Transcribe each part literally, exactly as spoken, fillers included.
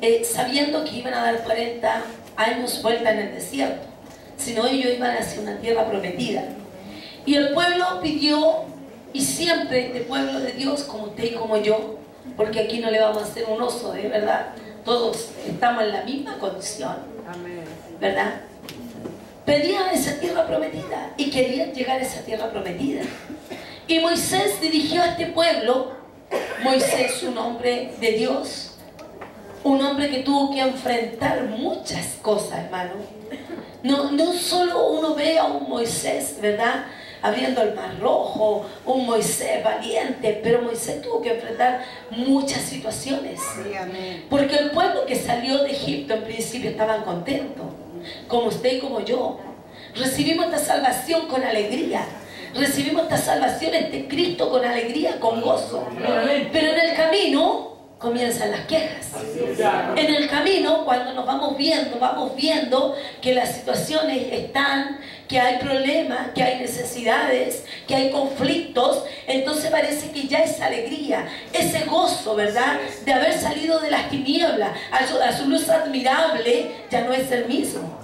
eh, sabiendo que iban a dar cuarenta años vuelta en el desierto, sino ellos iban hacia una tierra prometida. Y el pueblo pidió, y siempre este pueblo de Dios, como usted y como yo, porque aquí no le vamos a hacer un oso, de verdad, todos estamos en la misma condición, ¿verdad? Pedían esa tierra prometida y querían llegar a esa tierra prometida. Y Moisés dirigió a este pueblo. Moisés, un hombre de Dios, un hombre que tuvo que enfrentar muchas cosas, hermano. No, no solo uno ve a un Moisés, ¿verdad?, abriendo el mar rojo, un Moisés valiente, pero Moisés tuvo que enfrentar muchas situaciones. Porque el pueblo que salió de Egipto en principio estaban contentos, como usted y como yo. Recibimos esta salvación con alegría. Recibimos esta salvación, este Cristo, con alegría, con gozo. Pero en el camino comienzan las quejas. En el camino, cuando nos vamos viendo, vamos viendo que las situaciones están, que hay problemas, que hay necesidades, que hay conflictos. Entonces parece que ya esa alegría, ese gozo, ¿verdad?, de haber salido de las tinieblas a su, a su luz admirable, ya no es el mismo.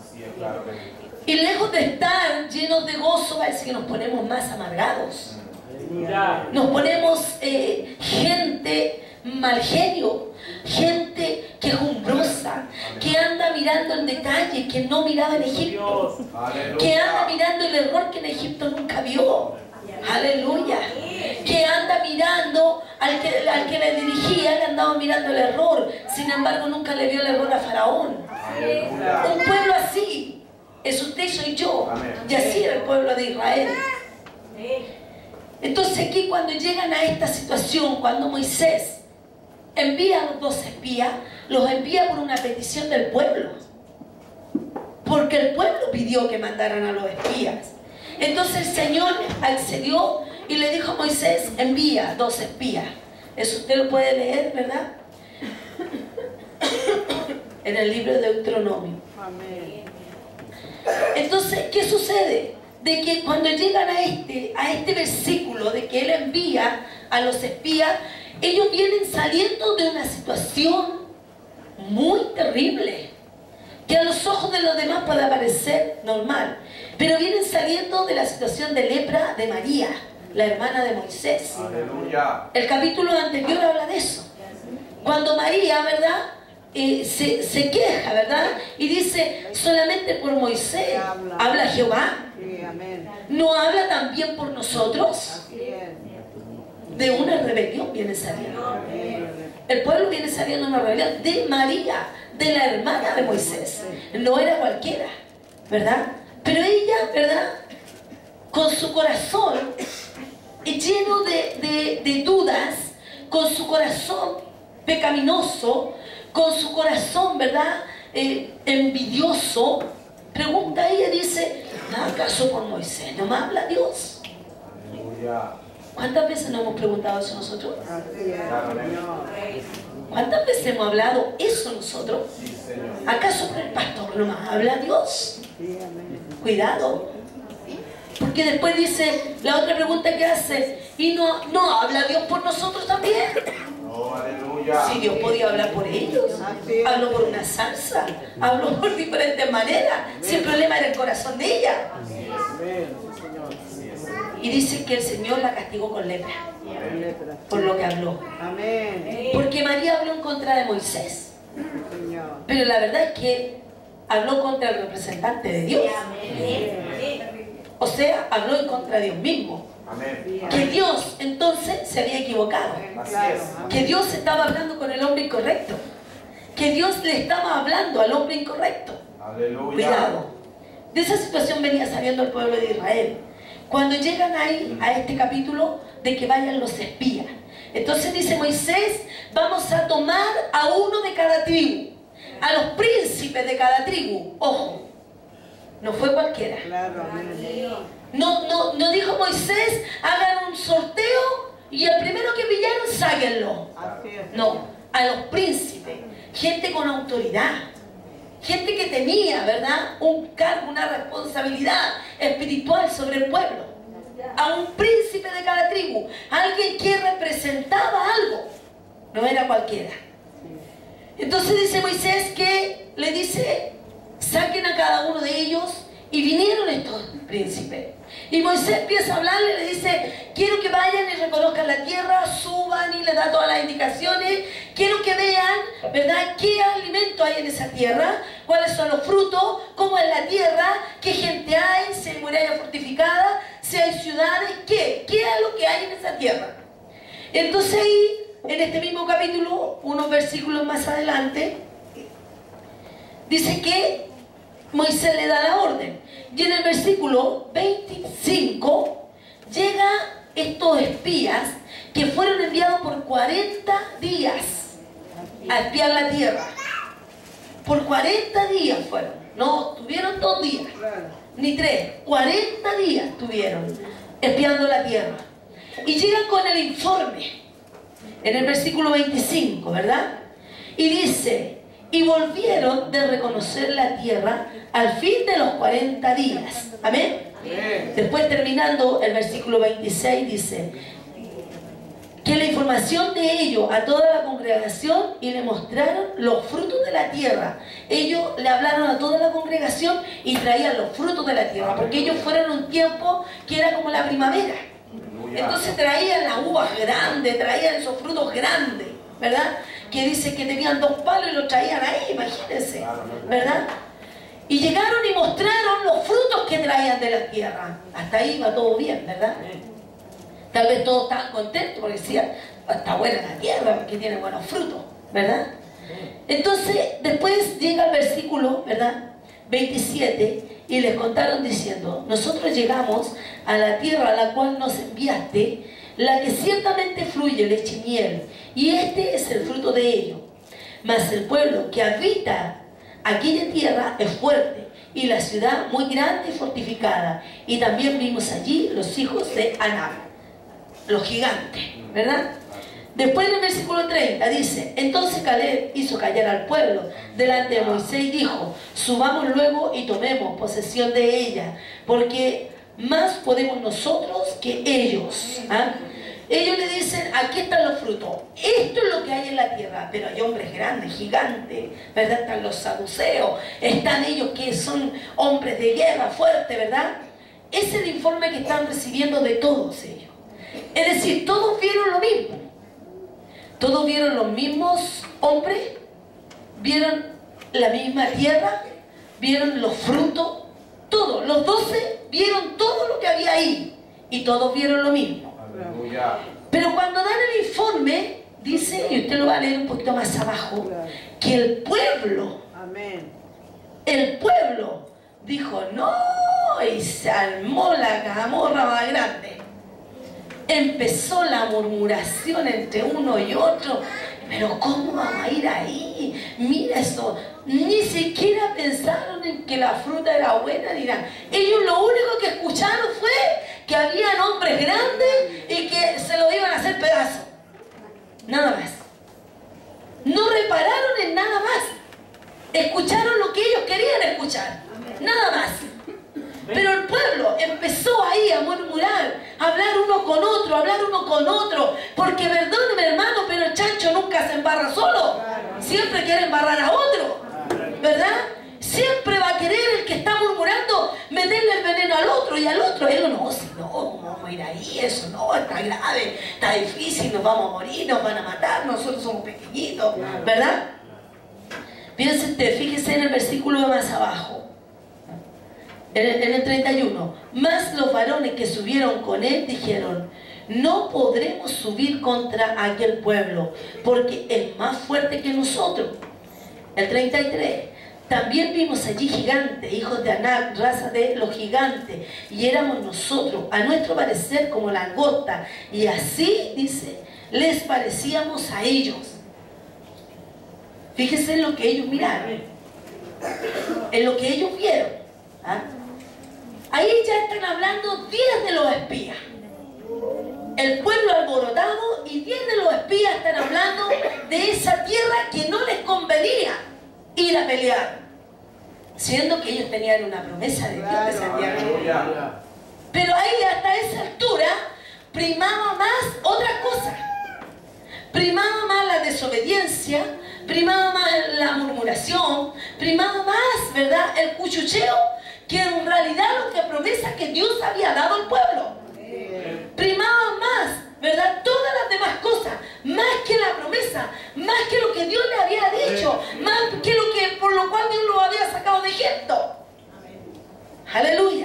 Y lejos de estar llenos de gozo, parece que nos ponemos más amargados. Nos ponemos eh, gente mal genio, gente quejumbrosa, que anda mirando el detalle que no miraba en Egipto, que anda mirando el error que en Egipto nunca vio. Aleluya. Que anda mirando al que, al que le dirigía, le andaba mirando el error, sin embargo nunca le vio el error a Faraón. Un pueblo así es usted y soy yo. Y así era el pueblo de Israel. Entonces aquí, cuando llegan a esta situación, cuando Moisés envía a los dos espías, los envía por una petición del pueblo, porque el pueblo pidió que mandaran a los espías. Entonces el Señor accedió y le dijo a Moisés: envía dos espías. Eso usted lo puede leer, ¿verdad?, en el libro de Deuteronomio. Amén. Entonces, ¿qué sucede? De que cuando llegan a este, a este versículo de que Él envía a los espías, ellos vienen saliendo de una situación muy terrible, que a los ojos de los demás puede parecer normal, pero vienen saliendo de la situación de lepra de María, la hermana de Moisés. Aleluya. El capítulo anterior habla de eso. Cuando María, ¿verdad?, Eh, se, se queja, ¿verdad?, y dice: solamente por Moisés habla, habla Jehová. Sí, amén. ¿No habla también por nosotros? De una rebelión viene saliendo. Amén. El pueblo viene saliendo de una rebelión de María, de la hermana de Moisés. No era cualquiera, ¿verdad? Pero ella, ¿verdad?, con su corazón lleno de, de, de dudas, con su corazón pecaminoso, con su corazón, ¿verdad?, eh, envidioso, pregunta ella, dice: ¿acaso por Moisés no me habla Dios? ¿Cuántas veces nos hemos preguntado eso nosotros? ¿Cuántas veces hemos hablado eso nosotros? ¿Acaso por el pastor no me habla Dios? Cuidado, porque después dice la otra pregunta que hace: ¿y no, no habla Dios por nosotros también? Oh, aleluya. Si Dios podía hablar por ellos, habló por una salsa, habló por diferentes maneras. Si el problema era el corazón de ella. Y dice que el Señor la castigó con lepra por lo que habló. Porque María habló en contra de Moisés, pero la verdad es que habló contra el representante de Dios. O sea, habló en contra de Dios mismo. Amén. Que Dios entonces se había equivocado, que Dios estaba hablando con el hombre incorrecto, que Dios le estaba hablando al hombre incorrecto. Aleluya. Cuidado. De esa situación venía saliendo el pueblo de Israel. Cuando llegan ahí a este capítulo de que vayan los espías, entonces dice Moisés: vamos a tomar a uno de cada tribu, a los príncipes de cada tribu. Ojo, no fue cualquiera. Claro, no, no, no dijo Moisés: hagan un sorteo y el primero que pillaron, sáquenlo. No, a los príncipes, gente con autoridad, gente que tenía, ¿verdad?, un cargo, una responsabilidad espiritual sobre el pueblo. A un príncipe de cada tribu, alguien que representaba algo, no era cualquiera. Entonces dice Moisés que le dice, saquen a cada uno de ellos, y vinieron estos príncipes. Y Moisés empieza a hablarle, le dice, quiero que vayan y reconozcan la tierra, suban, y le da todas las indicaciones. Quiero que vean, ¿verdad?, qué alimento hay en esa tierra, cuáles son los frutos, cómo es la tierra, qué gente hay, si hay murallas fortificadas, si hay ciudades, qué, qué es lo que hay en esa tierra. Entonces ahí, en este mismo capítulo, unos versículos más adelante, dice que Moisés le da la orden. Y en el versículo veinticinco llega estos espías que fueron enviados por cuarenta días a espiar la tierra. Por cuarenta días fueron. No tuvieron dos días, ni tres. cuarenta días tuvieron espiando la tierra. Y llegan con el informe. En el versículo veinticinco, ¿verdad? Y dice, y volvieron de reconocer la tierra al fin de los cuarenta días. ¿Amén? Amén. Después, terminando el versículo veintiséis, dice que la información de ellos a toda la congregación, y le mostraron los frutos de la tierra. Ellos le hablaron a toda la congregación y traían los frutos de la tierra, porque ellos fueron un tiempo que era como la primavera. Entonces traían las uvas grandes, traían esos frutos grandes, ¿verdad? Que dice que tenían dos palos y los traían ahí, imagínense, ¿verdad? Y llegaron y mostraron los frutos que traían de la tierra. Hasta ahí va todo bien, ¿verdad? Tal vez todos estaban contentos porque decían, está buena la tierra porque tiene buenos frutos, ¿verdad? Entonces, después llega el versículo, ¿verdad?, veintisiete, y les contaron diciendo, nosotros llegamos a la tierra a la cual nos enviaste, la que ciertamente fluye leche y miel, y este es el fruto de ello. Mas el pueblo que habita aquella tierra es fuerte, y la ciudad muy grande y fortificada. Y también vimos allí los hijos de Anak, los gigantes, ¿verdad? Después en el versículo treinta dice, entonces Caleb hizo callar al pueblo delante de Moisés y dijo, subamos luego y tomemos posesión de ella, porque más podemos nosotros que ellos. ¿Ah? Ellos le dicen, aquí están los frutos, esto es lo que hay en la tierra, pero hay hombres grandes, gigantes, ¿verdad? Están los saduceos, están ellos que son hombres de guerra fuerte, ¿verdad? Es el informe que están recibiendo de todos ellos. Es decir, todos vieron lo mismo. Todos vieron los mismos hombres, vieron la misma tierra, vieron los frutos, todos, los doce vieron todo lo que había ahí y todos vieron lo mismo. Aleluya. Pero cuando dan el informe, dice, y usted lo va a leer un poquito más abajo, que el pueblo, Amén. el pueblo dijo, no, y se armó la camorra más grande. Empezó la murmuración entre uno y otro, pero ¿cómo vamos a ir ahí? Mira eso, ni siquiera pensaron en que la fruta era buena ni nada. Ellos lo único que escucharon fue que habían hombres grandes y que se lo iban a hacer pedazos. Nada más. No repararon en nada más. Escucharon lo que ellos querían escuchar. Nada más. Pero el pueblo empezó ahí a murmurar, a hablar uno con otro, a hablar uno con otro, porque perdóneme hermano, pero el chancho nunca se embarra solo, siempre quiere embarrar a otro, ¿verdad? Siempre va a querer el que está murmurando meterle el veneno al otro y al otro. Él no, si no, ¿cómo vamos a ir ahí? Eso no, está grave, está difícil, nos vamos a morir, nos van a matar, nosotros somos pequeñitos, ¿verdad? Fíjense usted, fíjese en el versículo de más abajo. En el, en el treinta y uno, más los varones que subieron con él dijeron, no podremos subir contra aquel pueblo, porque es más fuerte que nosotros. El treinta y tres, también vimos allí gigantes, hijos de Anak, raza de los gigantes, y éramos nosotros, a nuestro parecer, como langosta, y así, dice, les parecíamos a ellos. Fíjense en lo que ellos miraron, en lo que ellos vieron. ¿Ah? Ahí ya están hablando diez de los espías. El pueblo alborotado y diez de los espías están hablando de esa tierra que no les convenía ir a pelear, siendo que ellos tenían una promesa de Dios de esa tierra. Pero ahí hasta esa altura primaba más otra cosa. Primaba más la desobediencia, primaba más la murmuración, primaba más, ¿verdad?, el cuchucheo, que en realidad lo que promesa que Dios había dado al pueblo. Primaba más, ¿verdad?, todas las demás cosas, más que la promesa, más que lo que Dios le había dicho, más que lo que por lo cual Dios lo había sacado de Egipto. Aleluya.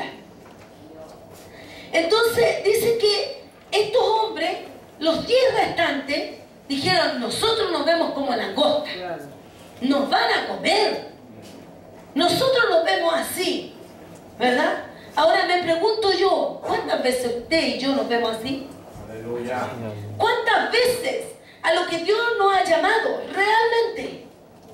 Entonces dice que estos hombres, los diez restantes, dijeron: nosotros nos vemos como langosta, nos van a comer, nosotros nos vemos así, ¿verdad? Ahora me pregunto yo, ¿cuántas veces usted y yo nos vemos así? Aleluya. ¿Cuántas veces a lo que Dios nos ha llamado realmente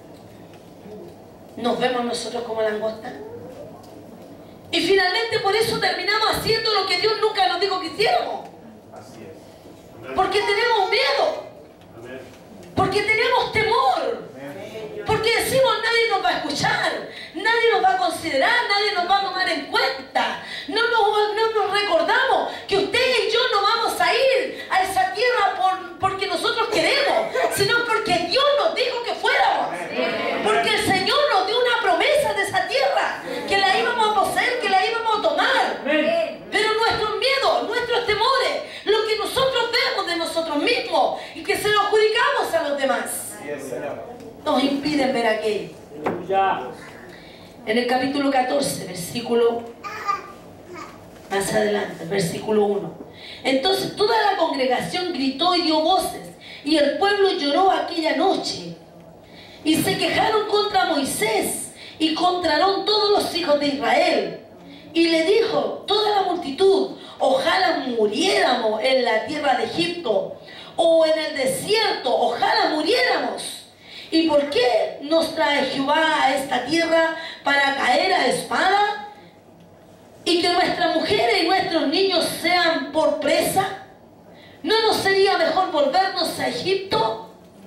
nos vemos nosotros como langosta? Y finalmente por eso terminamos haciendo lo que Dios nunca nos dijo que hiciéramos. Así es. Porque tenemos miedo. Porque tenemos temor. Porque decimos: nadie nos va a escuchar, nadie nos va a considerar, nadie nos va a tomar en cuenta. No nos, no nos recordamos que usted y yo no vamos a ir a esa tierra por, porque nosotros queremos, sino porque Dios nos dijo que fuéramos. Porque el Señor nos dio una promesa de esa tierra, que la íbamos a poseer, que la íbamos a tomar. Pero nuestros miedos, nuestros temores, lo que nosotros vemos de nosotros mismos y que se lo adjudicamos a los demás, nos impiden ver aquello. En el capítulo catorce, versículo más adelante, versículo uno. Entonces toda la congregación gritó y dio voces, y el pueblo lloró aquella noche. Y se quejaron contra Moisés y contra Aarón todos los hijos de Israel. Y le dijo toda la multitud: ojalá muriéramos en la tierra de Egipto, o en el desierto, ojalá muriéramos. ¿Y por qué nos trae Jehová a esta tierra para caer a espada? ¿Y que nuestras mujeres y nuestros niños sean por presa? ¿No nos sería mejor volvernos a Egipto?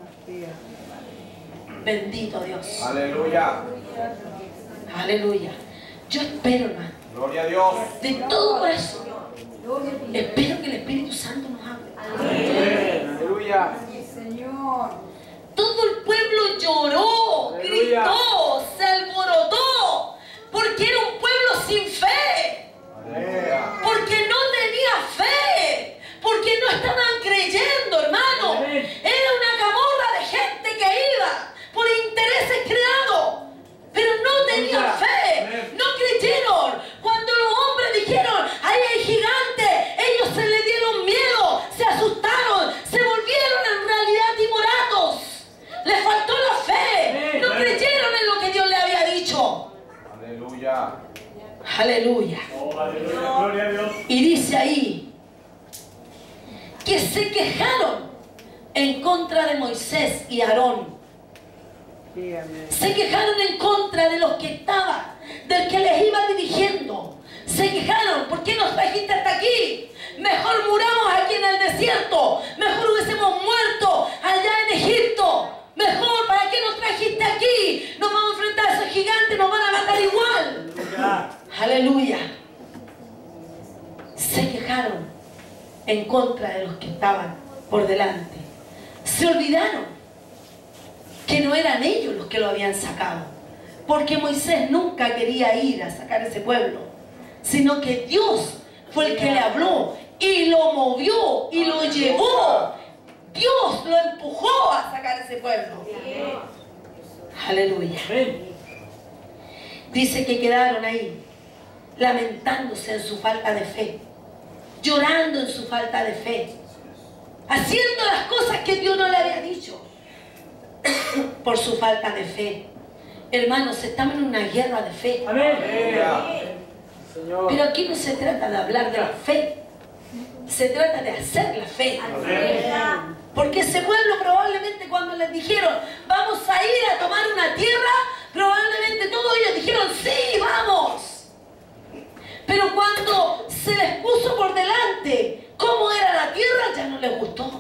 Bendito Dios. Aleluya. Aleluya. Yo espero, hermano, Gloria a Dios. de todo corazón, espero que el Espíritu Santo nos hable. Aleluya. Señor. Todo el pueblo lloró, Aleluya. gritó, se alborotó, porque era un pueblo sin fe, Aleluya. porque no tenía fe, porque no estaban creyendo, hermano. Era una camorra de gente que iba por intereses creados, pero no tenía fe, no creyeron. Cuando los hombres dijeron: ahí hay gigantes, ellos se le dieron miedo, se asustaron, se volvieron en realidad timoratos. Les faltó la fe, no creyeron en lo que Dios le había dicho. Aleluya. Aleluya. Oh, aleluya, gloria a Dios. Y dice ahí que se quejaron en contra de Moisés y Aarón. Se quejaron en contra de los que estaban, del que les iba dirigiendo. Se quejaron: ¿por qué nos trajiste hasta aquí? Mejor muramos aquí en el desierto, mejor hubiésemos muerto allá en Egipto. Mejor, ¿para qué nos trajiste aquí? Nos vamos a enfrentar a esos gigantes, nos van a matar igual. Aleluya. Se quejaron en contra de los que estaban por delante. Se olvidaron que no eran ellos los que lo habían sacado, porque Moisés nunca quería ir a sacar ese pueblo, sino que Dios fue el que le habló y lo movió y lo llevó. Dios lo empujó a sacar ese pueblo. Aleluya. Dice que quedaron ahí lamentándose en su falta de fe, llorando en su falta de fe, haciendo las cosas que Dios no le había dicho por su falta de fe. Hermanos, estamos en una guerra de fe. Amén. Pero aquí no se trata de hablar de la fe, se trata de hacer la fe. Amén. Porque ese pueblo probablemente cuando les dijeron: vamos a ir a tomar una tierra, probablemente todos ellos dijeron: sí, vamos. Pero cuando se les puso por delante cómo era la tierra, ya no les gustó.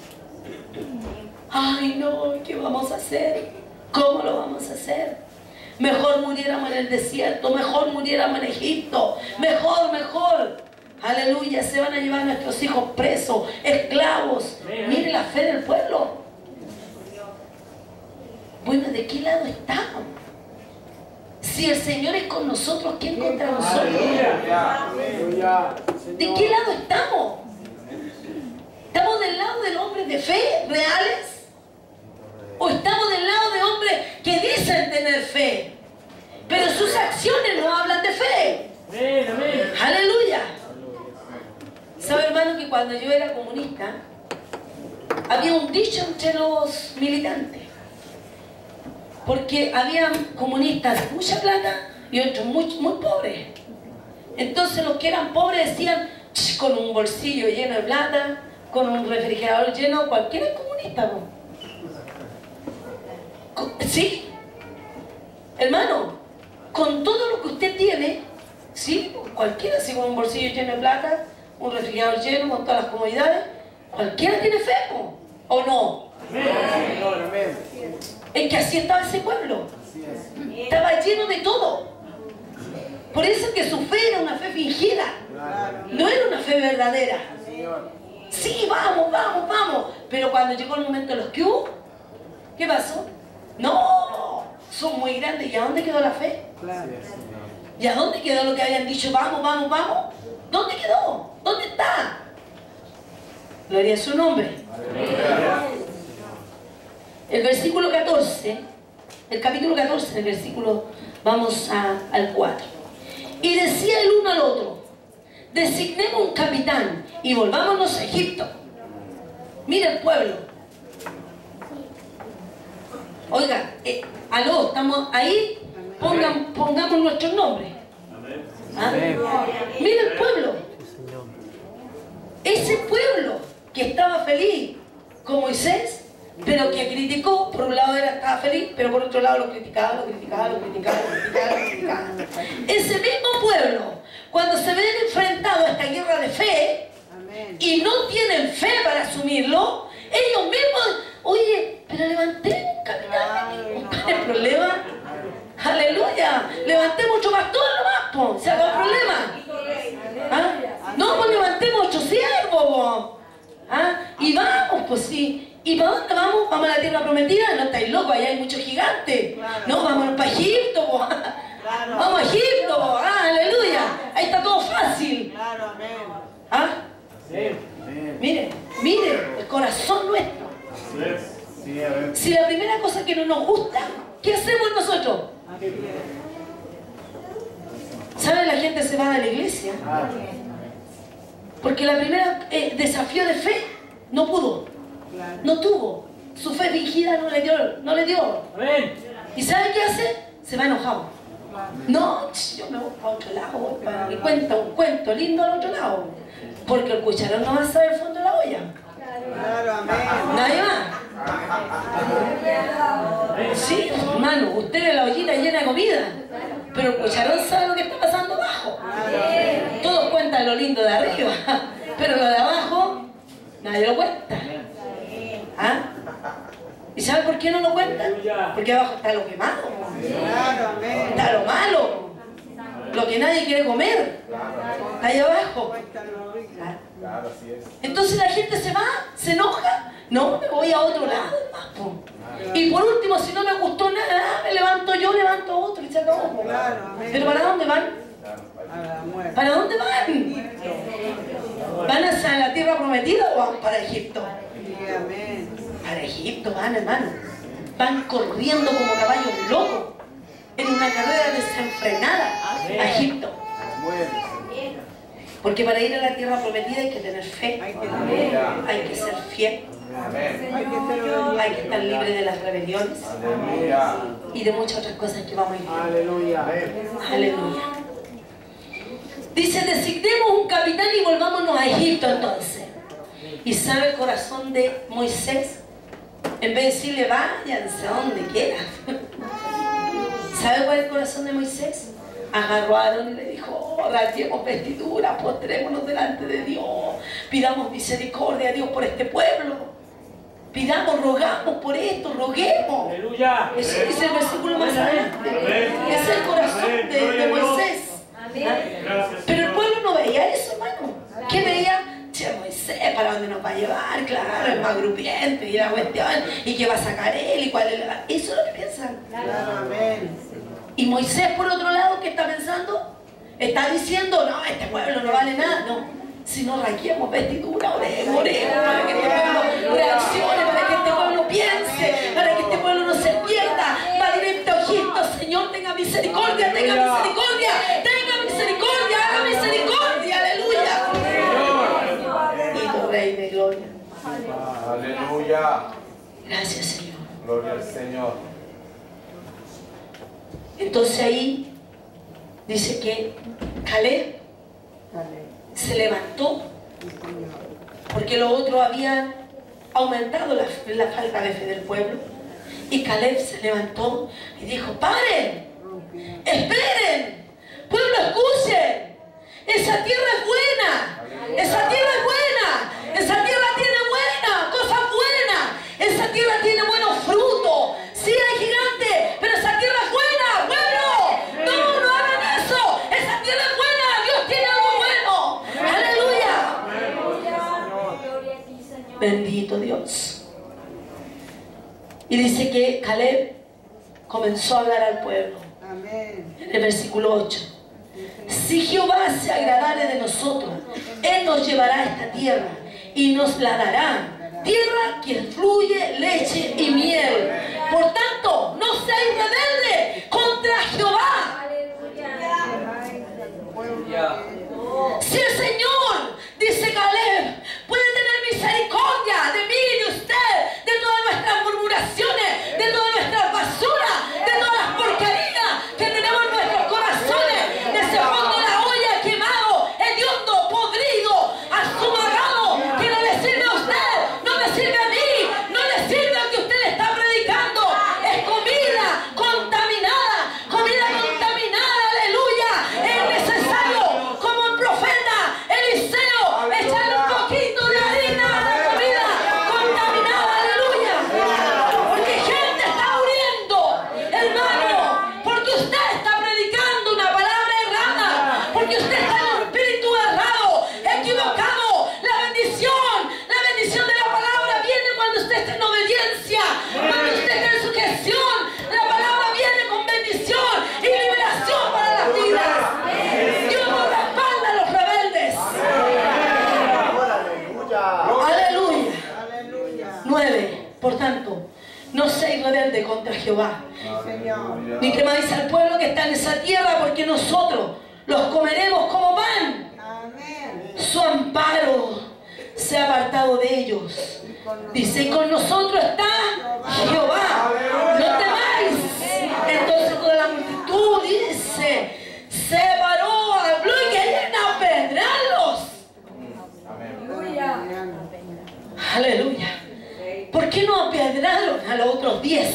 Ay, no, ¿qué vamos a hacer? ¿Cómo lo vamos a hacer? Mejor muriéramos en el desierto, mejor muriéramos en Egipto, mejor, mejor. Aleluya, se van a llevar a nuestros hijos presos, esclavos. Mire la fe del pueblo. Bueno, ¿de qué lado estamos? Si el Señor es con nosotros, ¿quién contra nosotros? Aleluya. ¿De qué lado estamos? ¿Estamos del lado de hombres de fe reales? ¿O estamos del lado de hombres que dicen tener fe, pero sus acciones no hablan de fe? Amén, amén. ¡Aleluya! ¿Sabe, hermano, que cuando yo era comunista había un dicho entre los militantes? Porque había comunistas de mucha plata y otros muy, muy pobres. Entonces los que eran pobres decían, con un bolsillo lleno de plata, con un refrigerador lleno, cualquiera es comunista, ¿no? ¿Sí? Hermano, con todo lo que usted tiene, ¿sí? Cualquiera, así con un bolsillo lleno de plata, un refrigerador lleno, con todas las comodidades, cualquiera tiene fe, ¿no? ¿O no? Amén. Es que así estaba ese pueblo. Estaba lleno de todo. Por eso es que su fe era una fe fingida. No era una fe verdadera. Sí, vamos, vamos, vamos. Pero cuando llegó el momento de los que hubo, ¿qué pasó? No, son muy grandes. ¿Y a dónde quedó la fe? ¿Y a dónde quedó lo que habían dicho? Vamos, vamos, vamos. ¿Dónde quedó? ¿Dónde está? Gloria a su nombre. El versículo catorce, el capítulo catorce, el versículo, vamos a, al cuatro. Y decía el uno al otro, designemos un capitán y volvámonos a Egipto. Mira el pueblo. Oiga, eh, aló, estamos ahí, pongan, pongamos nuestros nombres. ¿Ah? Mira el pueblo. Ese pueblo que estaba feliz con Moisés, pero que criticó, por un lado era, estaba feliz, pero por otro lado lo criticaba, lo criticaba, lo criticaba, lo criticaba, lo criticaba. Ese mismo pueblo, cuando se ven enfrentados a esta guerra de fe, y no tienen fe para asumirlo, ellos mismos, oye, pero levantemos un capitán, ¿cuál es el problema? Aleluya, levantemos ocho pastores nomás, po, se acabó el problema. ¿Ah? No, pues levantemos ocho siervos, po. ¿Ah? Y vamos, pues sí. ¿Y para dónde vamos? ¿Vamos a la tierra prometida? No estáis locos, allá hay muchos gigantes. Claro. No, vámonos para Egipto. Po. Claro. Vamos a Egipto. Po. Ah, aleluya. Ahí está todo fácil. Claro, amén. ¿Ah? Sí. Mire, mire, el corazón nuestro. Sí. Si la primera cosa que no nos gusta, ¿qué hacemos nosotros? ¿Sabe? La gente se va de la iglesia. Porque la primera eh, desafío de fe no pudo. No tuvo. Su fe fingida no le dio. No le dio. ¿Y sabe qué hace? Se va enojado. No, yo me voy para otro lado. Voy para mi cuenta, un cuento lindo al otro lado. Porque el cucharón no va a saber el fondo de la olla. Nadie más. Sí, hermano, usted ve la ollita llena de comida, pero el cucharón sabe lo que está pasando abajo. Todos cuentan lo lindo de arriba, pero lo de abajo nadie lo cuenta. ¿Ah? ¿Y sabe por qué no lo cuentan? Porque abajo está lo quemado, está lo malo, lo que nadie quiere comer, está ahí abajo. ¿Ah? Entonces la gente se va, se enoja, no, me voy a otro lado. Y por último, si no me gustó nada, me levanto yo, levanto otro y se acabó. ¿Pero para dónde van? ¿Para dónde van? ¿Van hacia la tierra prometida o van para Egipto? Para Egipto van, hermano. Van corriendo como caballos locos en una carrera desenfrenada a Egipto. Porque para ir a la tierra prometida hay que tener fe, hay que ser fiel, hay que estar libre de las rebeliones y de muchas otras cosas que vamos a ir viendo. Aleluya. Aleluya. Dice, designemos un capitán y volvámonos a Egipto entonces. ¿Y sabe el corazón de Moisés? En vez de decirle, váyanse a donde quieran. ¿Sabe cuál es el corazón de Moisés? Agarró a Aarón y le dijo, oh, rasguemos vestiduras, postrémonos delante de Dios, pidamos misericordia a Dios por este pueblo, pidamos, rogamos por esto, roguemos. Aleluya. Eso dice el versículo más adelante. Es el corazón de, de Moisés. ¿Ah? Pero el pueblo no veía eso, hermano. ¿Qué veía? Che, Moisés, para dónde nos va a llevar, claro, es más grupiente y la cuestión, y qué va a sacar él, y cuál es la... Eso es lo que piensan. Y Moisés, por otro lado, ¿qué está pensando? Está diciendo, no, este pueblo no vale nada, no. Si no raquemos vestidura, oremos, oremos, para que este pueblo reaccione, para que este pueblo piense, para que este pueblo no se pierda, va directo a Egipto. Señor, tenga misericordia, tenga misericordia, tenga misericordia, haga misericordia, aleluya. Y tu Rey de gloria. Aleluya. Gracias, Señor. Gloria al Señor. Entonces ahí dice que Caleb se levantó porque los otros habían aumentado la, la falta de fe del pueblo, y Caleb se levantó y dijo: paren, esperen, pueblo, escuchen, esa tierra es buena, esa tierra es buena, esa tierra tiene buena, cosas buenas, esa tierra tiene buenos frutos, sí hay gigantes, pero esa tierra es buena, bueno, no, no hagan eso, esa tierra es buena, Dios tiene algo bueno, aleluya. Bendito Dios. Y dice que Caleb comenzó a hablar al pueblo. Amén. En el versículo ocho. Si Jehová se agradare de nosotros, Él nos llevará a esta tierra y nos la dará. Tierra que fluye leche y miel. Por tanto, no seáis rebeldes contra Jehová. Si el Señor, dice Caleb, puede tener misericordia de mí y de usted, de todas nuestras murmuraciones, de todas nuestras basuras, de todas las porquerías que tenemos en nuestros corazones, de ese fondo de la olla quemado, hediondo, podrido, azumagado, que no le sirve a usted, no me sirve a mí, no le sirve a lo que usted le está predicando. Es comida contaminada, comida contaminada, aleluya. Es necesario, como el profeta Eliseo, echar un poquito de harina a la comida contaminada, aleluya. Porque gente está muriendo, hermano, porque usted está predicando una palabra errada, porque usted está en un espíritu errado, equivocado. La bendición, la bendición de la palabra viene cuando usted está en obediencia, cuando usted está en sujeción. La palabra viene con bendición y liberación para las vidas. Dios no respalda a los rebeldes. Aleluya. Aleluya. nueve. Por tanto, no seáis rebelde contra Jehová, Señor. ni temáis al pueblo que está en esa tierra, porque nosotros los comeremos como pan. Amén. Su amparo se ha apartado de ellos. Dice: y con nosotros está Jehová, no temáis. Entonces toda la multitud, dice, se paró, habló y querían apedrearlos. Aleluya. ¿Por qué no apedrearon a los otros diez?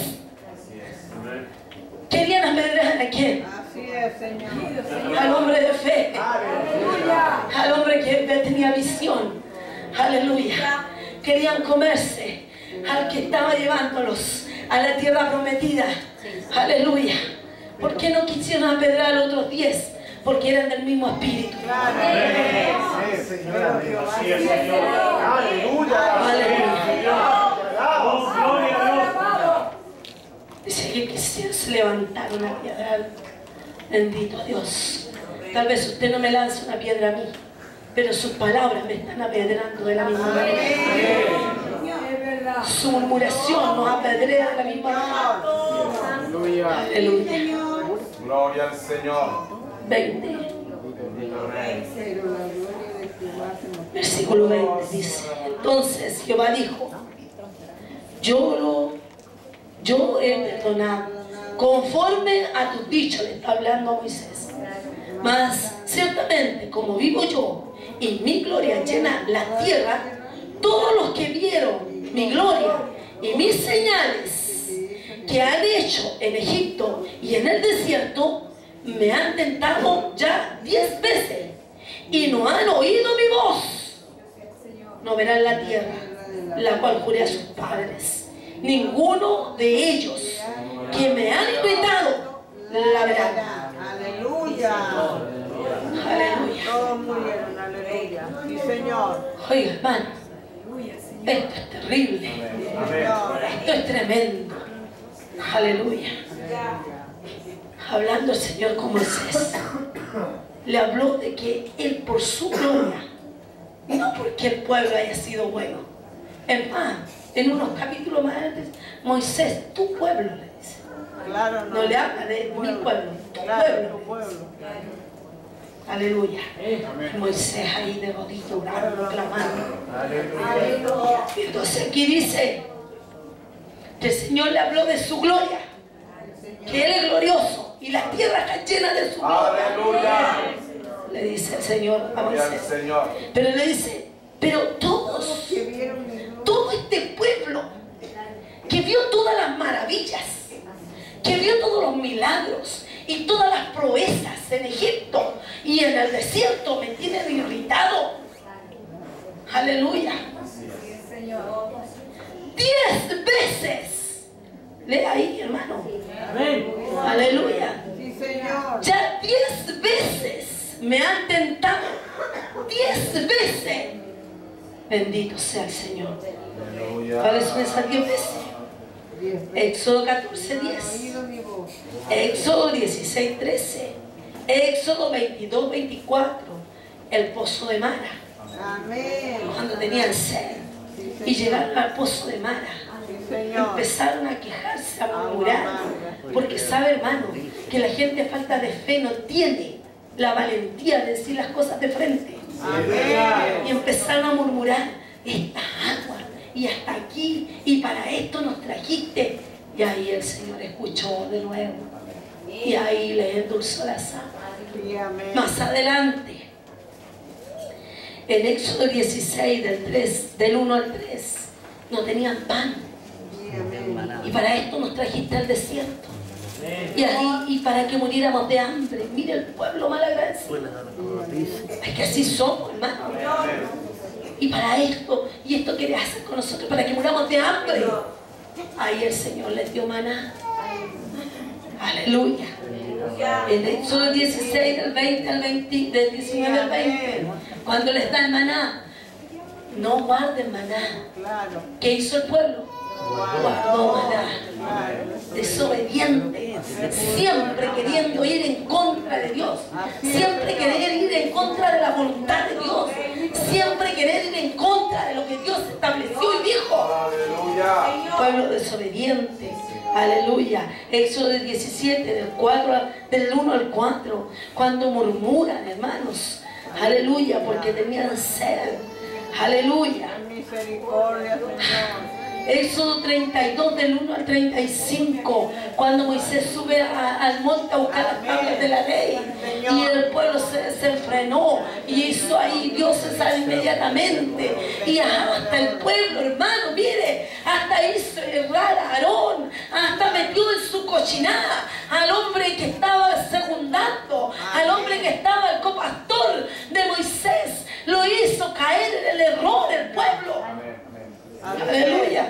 Querían apedrear a quién? Así es, Señor. Al hombre de fe, Aleluya. al hombre que tenía visión. Aleluya. Querían comerse al que estaba llevándolos a la tierra prometida. Aleluya. ¿Por qué no quisieron apedrear a los otros diez? Porque eran del mismo espíritu. Sí, Señor. Así es, Señor. Aleluya. Aleluya. Oh, gloria a Dios. Dice que quisieron, se levantaron a piedrar. Bendito Dios. Tal vez usted no me lance una piedra a mí, pero sus palabras me están apedrando de la misma manera. Es verdad. Su murmuración nos apedrea de la misma manera. Aleluya. Aleluya. Gloria al Señor. veinte. Bendito Rey. Pero la gloria de Jehová se mostró. Versículo veinte dice: entonces Jehová dijo: yo lo, yo he perdonado conforme a tus dichos. Le está hablando a Moisés. Mas ciertamente, como vivo yo y mi gloria llena la tierra, todos los que vieron mi gloria y mis señales que han hecho en Egipto y en el desierto, me han tentado ya diez veces y no han oído mi voz. No verán la tierra, la cual juré a sus padres. Ninguno de ellos que me han invitado la verán. Aleluya. Aleluya. Todos murieron. Aleluya. Sí, Señor. Oiga, hermano, Esto es terrible. Esto es tremendo. Aleluya. Hablando el Señor con Moisés, le habló de que Él por su gloria, no porque el pueblo haya sido bueno. Es más, en unos capítulos más antes, Moisés, tu pueblo, le dice. Claro, no. No le habla de mi pueblo, tu Claro, tu pueblo. pueblo. Aleluya. Moisés ahí de rodillas orando, clamando. Y entonces aquí dice que el Señor le habló de su gloria, que Él es glorioso y la tierra está llena de su gloria. Aleluya. Le dice el Señor a Gloria al Moisés. Señor. Pero le dice, pero todos, Que vieron mi gloria. todo este pueblo que vio todas las maravillas, que vio todos los milagros y todas las proezas en Egipto y en el desierto, me tienen irritado. Aleluya. Diez veces. Lea ahí, hermano. Amén. Aleluya. Sí, Señor. Ya diez veces me han tentado. Diez veces. Bendito sea el Señor. Aleluya. ¿Cuáles son esas diez veces? Diez veces. Éxodo catorce, diez. Oído mi voz. Éxodo dieciséis, trece. Éxodo veintidós, veinticuatro. El pozo de Mara. Amén. Cuando tenían sed. Sí, Y Señor. llegaron al pozo de Mara. Sí, Señor. Empezaron a quejarse, a murmurar. Porque sabe, hermano, que la gente a falta de fe no tiene la valentía de decir las cosas de frente. Amén. Y empezaron a murmurar, esta agua, y hasta aquí, y para esto nos trajiste. Y ahí el Señor escuchó de nuevo. Y ahí le endulzó la sangre. Sí, amén. Más adelante, en Éxodo dieciséis, del, tres, del uno al tres, no tenían pan. Sí, amén. Y para esto nos trajiste al desierto. Y ahí, y para que muriéramos de hambre. Mire el pueblo malagradecido. Es que así somos, hermano. Y para esto, y esto quería hacer con nosotros, para que muramos de hambre. Ahí el Señor les dio maná. Aleluya. En Éxodo dieciséis, del veinte al veinte, del diecinueve al veinte, cuando les da el maná, no guarden maná. Claro. ¿Qué hizo el pueblo? Guardó maná. Claro. Desobediente, siempre queriendo ir en contra de Dios, siempre querer ir en contra de la voluntad de Dios, siempre querer ir en contra de lo que Dios estableció y dijo. Aleluya. Pueblo desobediente, aleluya. Éxodo diecisiete, del, cuatro, del uno al cuatro, cuando murmuran, hermanos, aleluya, porque tenían sed, aleluya. Misericordia, Señor. Éxodo treinta y dos, del uno al treinta y cinco, cuando Moisés sube a- al monte a buscar las tablas de la ley y el pueblo se, se frenó y hizo ahí, Dios se sale inmediatamente y hasta el pueblo, hermano, mire, hasta hizo errar a Aarón, hasta metió en su cochinada al hombre que estaba secundando, al hombre que estaba el copastor de Moisés, lo hizo caer en el error del pueblo. Amén. Aleluya.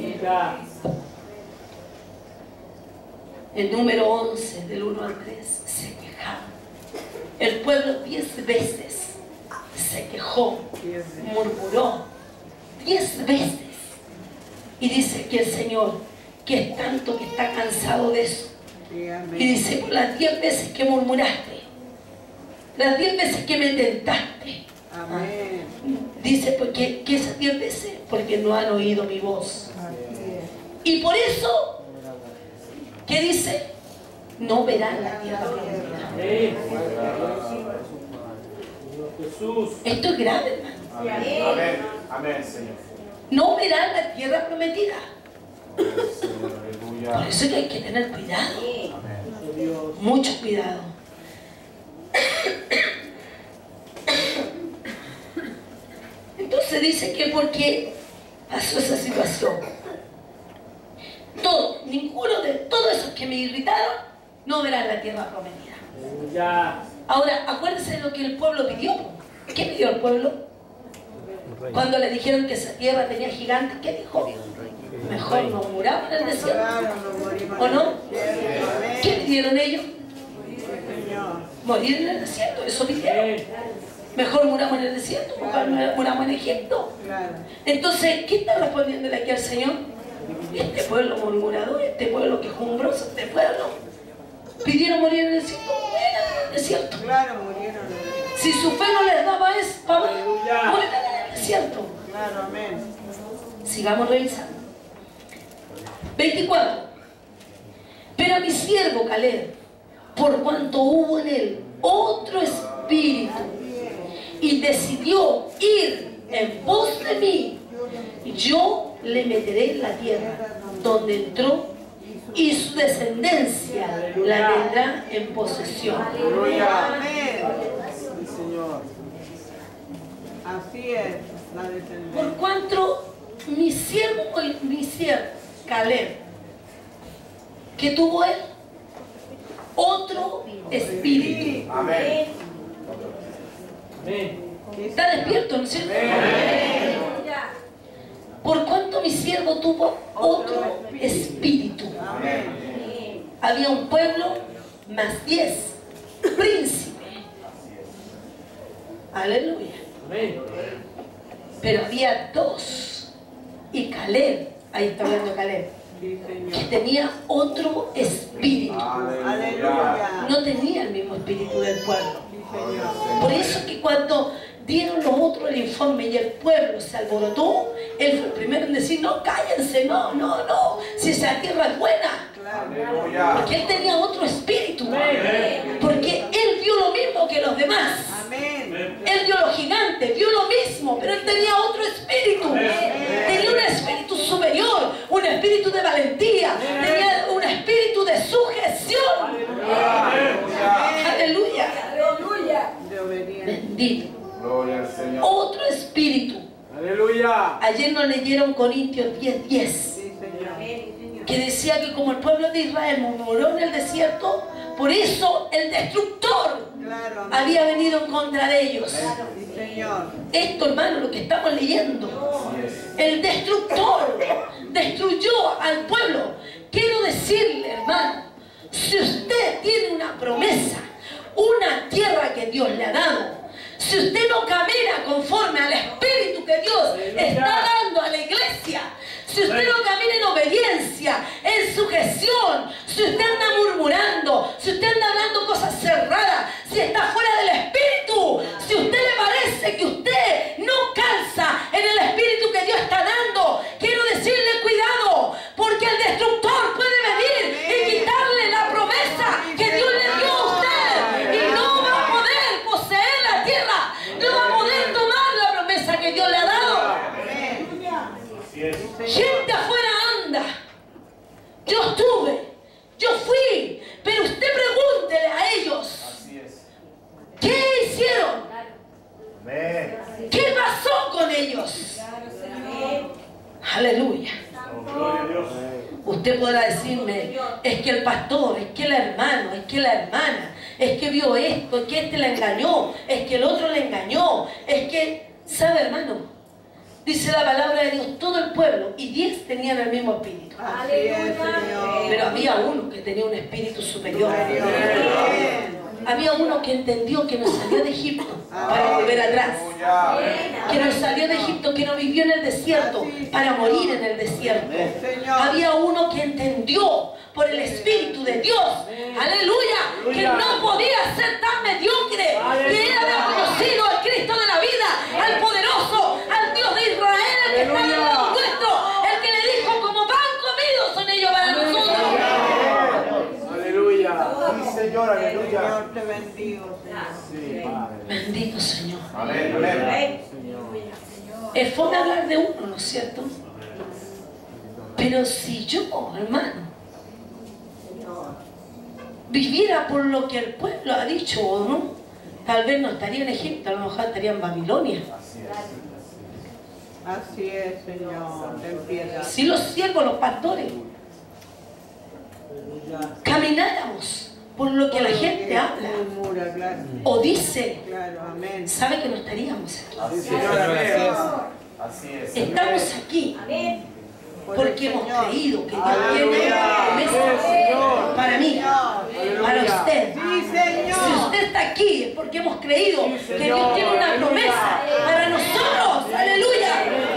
El número once, del uno al tres, se quejaba. El pueblo diez veces se quejó, murmuró, diez veces. Y dice que el Señor, que es tanto que está cansado de eso. Sí, Y amén. dice, por las diez veces que murmuraste, las diez veces que me tentaste. Amén. Dice, porque que esas diez veces, porque no han oído mi voz. Así es. Y por eso, ¿qué dice? No verán la tierra prometida. Sí. Jesús. Esto es grave, hermano. Amén. Amén. Amén, Señor. No verán la tierra prometida. Amén, Señor. Por Aleluya. eso que hay que tener cuidado. Amén. Dios. Mucho cuidado. Entonces dice que porque pasó esa situación, todo, ninguno de todos esos que me irritaron no verán la tierra prometida. Aleluya. Ahora, acuérdense de lo que el pueblo pidió. ¿Qué pidió el pueblo? Cuando le dijeron que esa tierra tenía gigantes, ¿qué dijo? Mejor nos muramos en el desierto. Claro, nos morimos. ¿O no? Amén. ¿Qué pidieron ellos? Señor. Morir en el desierto, eso pidieron. Amén. Mejor muramos en el desierto, mejor muramos en Egipto. Claro. Entonces, ¿qué está respondiéndole aquí al Señor? Este pueblo murmurador, este pueblo quejumbroso, este pueblo pidieron morir en el desierto, mueran en el desierto. Claro, murieron en el... Si su fe no les daba es para Aleluya. morir en el desierto. Claro, amén. Sigamos revisando. veinticuatro. Pero a mi siervo Caleb, por cuanto hubo en él otro espíritu y decidió ir en pos de mí, yo le meteré en la tierra donde entró y su descendencia la tendrá en posesión. Aleluya. Amén. Sí, Señor. Así es la Por descendencia. cuanto mi siervo, mi siervo Caleb, que tuvo él otro espíritu. Amén. Amén. Está despierto, ¿no es cierto? Por cuanto mi siervo tuvo otro espíritu. Amén. Había un pueblo más diez príncipes. Aleluya. Amén. Pero había dos. Y Caleb, ahí está hablando Caleb, Sí, que Señor. tenía otro espíritu. Aleluya. Aleluya. No tenía el mismo espíritu del pueblo. Sí, Señor. Por eso que cuando dieron los otros el informe y el pueblo se alborotó, él fue el primero en decir, no, cállense, no, no, no, si esa tierra es buena. Claro. Aleluya. Porque él tenía otro espíritu. Amén. Porque él vio lo mismo que los demás. Amén. Él vio los gigantes, vio lo mismo, pero él tenía otro espíritu. Tenía un espíritu superior, un espíritu de valentía, tenía un espíritu de sujeción. Aleluya. De obediencia. Bendito. Gloria al Señor. Otro espíritu. Aleluya. Ayer nos leyeron Corintios diez diez, Sí, Señor. que decía que como el pueblo de Israel murmuró en el desierto, por eso el destructor Claro, amén. había venido en contra de ellos. Sí, Señor. Esto, hermano, lo que estamos leyendo. Así es. El destructor destruyó al pueblo. Quiero decirle, hermano, si usted tiene una promesa, una tierra que Dios le ha dado, si usted no camina conforme al espíritu que Dios está dando a la iglesia, si usted no camina en obediencia, en sujeción, si usted anda murmurando, si usted anda hablando cosas cerradas, si está fuera del espíritu, si a usted le parece que usted no calza en el espíritu que Dios está dando, quiero decirle cuidado, porque el destructor puede venir y quitarle la promesa que Dios le dio a usted y no va a poder poseer la tierra, no va a poder tomar la promesa que Dios le ha dado. Así es. Gente afuera anda. Yo estuve, yo fui, pero usted pregúntele a ellos, Así es. ¿qué hicieron? Amén. ¿Qué pasó con ellos? Aleluya. Oh, gloria a Dios. Usted podrá decirme, es que el pastor, es que el hermano, es que la hermana, es que vio esto, es que este la engañó, es que el otro le engañó, es que, ¿sabe, hermano? Dice la palabra de Dios, todo el pueblo, y diez tenían el mismo espíritu. Así es, Señor. Pero había uno que tenía un espíritu superior. Amén. Había uno que entendió que nos salió de Egipto para volver atrás. Aleluya. Que nos salió de Egipto, que no vivió en el desierto para morir en el desierto. Señor. Había uno que entendió por el Espíritu de Dios, aleluya, que no podía ser tan mediocre, que era haber conocido al Cristo de la vida, al poderoso, al Dios de Israel, el que está en el lado nuestro, el que le dijo, como pan comido son ellos para nosotros. Aleluya. Sí, Señor. Aleluya. Señor, te bendigo, Señor. Sí, Padre. Bendito Señor. Amén. Amén. Es fome hablar de uno, ¿no es cierto? Pero si yo, hermano, viviera por lo que el pueblo ha dicho o no, tal vez no estaría en Egipto, a lo mejor estaría en Babilonia. Así es. Así es, Señor. Ten piedad. Si los siervos, los pastores, camináramos por lo que la gente habla Murmura, claro. o dice, Claro, amén. sabe que no estaríamos aquí. Así es. Señor. Así es. Estamos aquí porque hemos creído que Dios tiene Aleluya. promesas para mí, para usted. Sí, Si Señor. usted está aquí es porque hemos creído que Dios tiene una promesa para nosotros. Aleluya.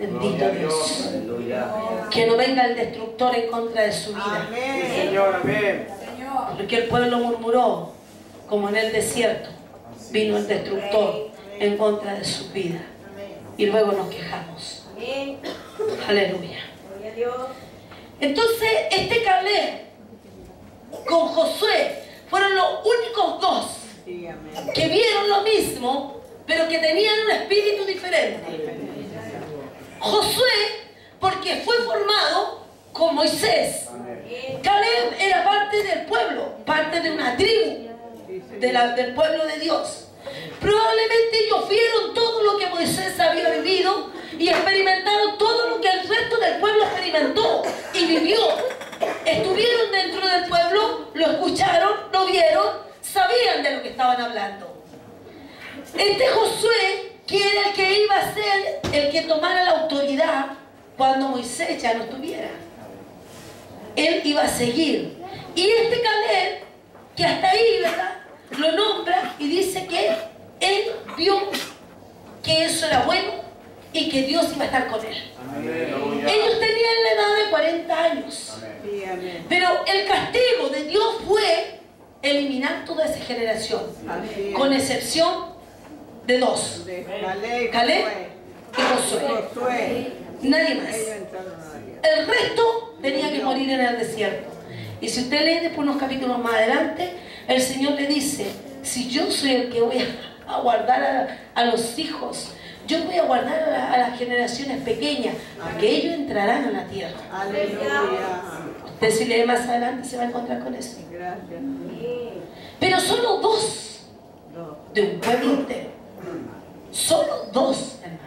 Bendito Dios. Aleluya. Que no venga el destructor en contra de su vida. Sí, Amén. Señor, amén. Porque el pueblo murmuró, como en el desierto, vino el destructor en contra de su vida. Y luego nos quejamos. Aleluya. Entonces, este Caleb con Josué fueron los únicos dos Sí, amén. que vieron lo mismo, pero que tenían un espíritu diferente. Josué, porque fue formado con Moisés. Caleb era parte del pueblo, parte de una tribu de la- del pueblo de Dios. Probablemente ellos vieron todo lo que Moisés había vivido y experimentaron todo lo que el resto del pueblo experimentó y vivió. Estuvieron dentro del pueblo, lo escucharon, lo vieron, sabían de lo que estaban hablando. Este Josué, que era el que iba a ser el que tomara la autoridad cuando Moisés ya no estuviera. Él iba a seguir. Y este Caleb, que hasta ahí, ¿verdad?, lo nombra y dice que él vio que eso era bueno y que Dios iba a estar con él. Aleluya. Ellos tenían la edad de cuarenta años. Amén. Sí, amén. Pero el castigo de Dios fue eliminar toda esa generación, Así es. con excepción de dos, De Caleb, Caleb Josué. y Josué. Josué. Nadie más. Ellos entraron a la tierra. El resto tenía que morir en el desierto. Y si usted lee después unos capítulos más adelante, el Señor le dice, si yo soy el que voy a, a guardar a, a los hijos, yo voy a guardar a, la- a las generaciones pequeñas, porque ellos entrarán a la tierra. Aleluya. Usted si lee más adelante se va a encontrar con eso. Gracias. Pero solo dos Dos. de un pueblo entero. Solo dos, hermano.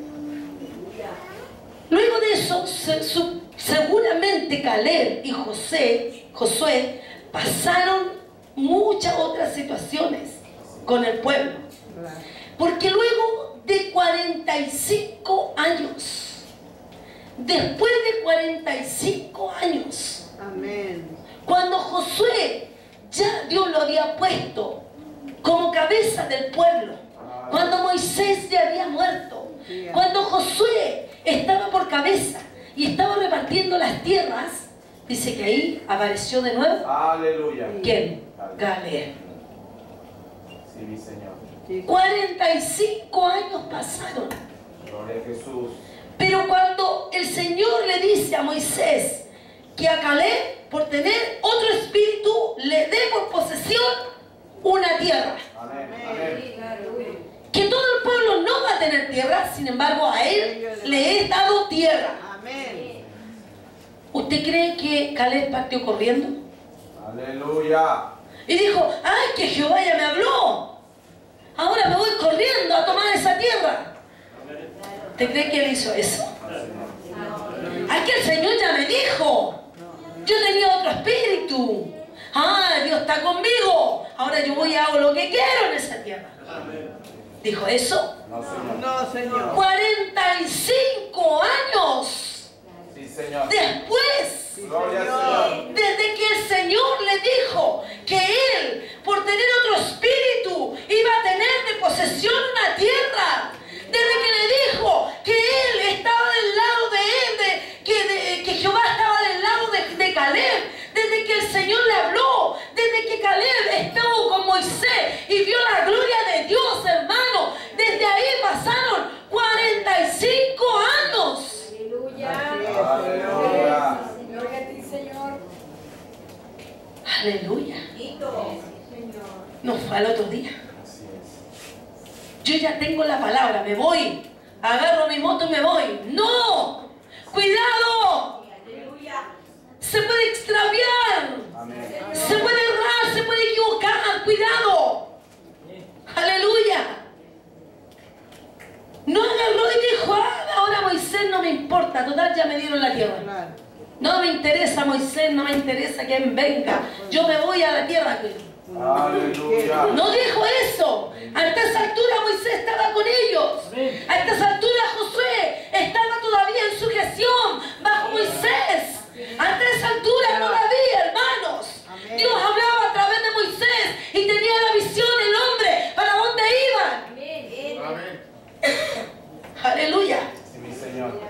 Luego de eso, se- su- seguramente Caleb y José, Josué pasaron muchas otras situaciones con el pueblo. Gracias. Porque luego de cuarenta y cinco años, después de cuarenta y cinco años, Amén. cuando Josué ya Dios lo había puesto como cabeza del pueblo, cuando Moisés ya había muerto, cuando Josué estaba por cabeza y estaba repartiendo las tierras, dice que ahí apareció de nuevo, Aleluya. ¿quién? Caleb. Sí, mi Señor. Sí, cuarenta y cinco años pasaron. Gloria a Jesús. Pero cuando el Señor le dice a Moisés que a Caleb, por tener otro espíritu, le dé por posesión una tierra. Amén. Amén. Que todo el pueblo no va a tener tierra, sin embargo a él le he dado tierra. Amén. ¿Usted cree que Caleb partió corriendo? Aleluya. Y dijo, ay, que Jehová ya me habló. Ahora me voy corriendo a tomar esa tierra. ¿Usted cree que él hizo eso? Ay, que el Señor ya me dijo. Yo tenía otro espíritu. Ah, Dios está conmigo. Ahora yo voy y hago lo que quiero en esa tierra. ¿Dijo eso? No, Señor. No, Señor. cuarenta y cinco años Sí, Señor. después, Gloria al Señor. desde que el Señor le dijo que él, por tener otro espíritu, iba a tener de posesión una tierra. Desde que le dijo que él estaba del lado de él, de, que, de- que Jehová estaba del lado de, de Caleb. Desde que el Señor le habló, desde que Caleb estuvo con Moisés y vio la gloria de Dios, hermano. Desde ahí pasaron cuarenta y cinco años. Aleluya. Gloria a ti, Señor. Aleluya. No fue al otro día. Así es. Yo ya tengo la palabra, me voy. Agarro mi moto y me voy. ¡No! ¡Cuidado! Se puede extraviar. Amén. Se puede errar, se puede equivocar. ¡Cuidado! ¡Aleluya! No agarró y dijo, ah, ahora Moisés no me importa. Total, ya me dieron la tierra. Claro. No me interesa Moisés, no me interesa quien venga. Yo me voy a la tierra. Aleluya. No dijo eso. A esta altura Moisés estaba con ellos. A esta altura Josué estaba todavía en sujeción bajo Moisés. A esta altura todavía, hermanos, Dios hablaba a través de Moisés y tenía la visión, el hombre, para dónde iban. Aleluya. Sí, mi Señor.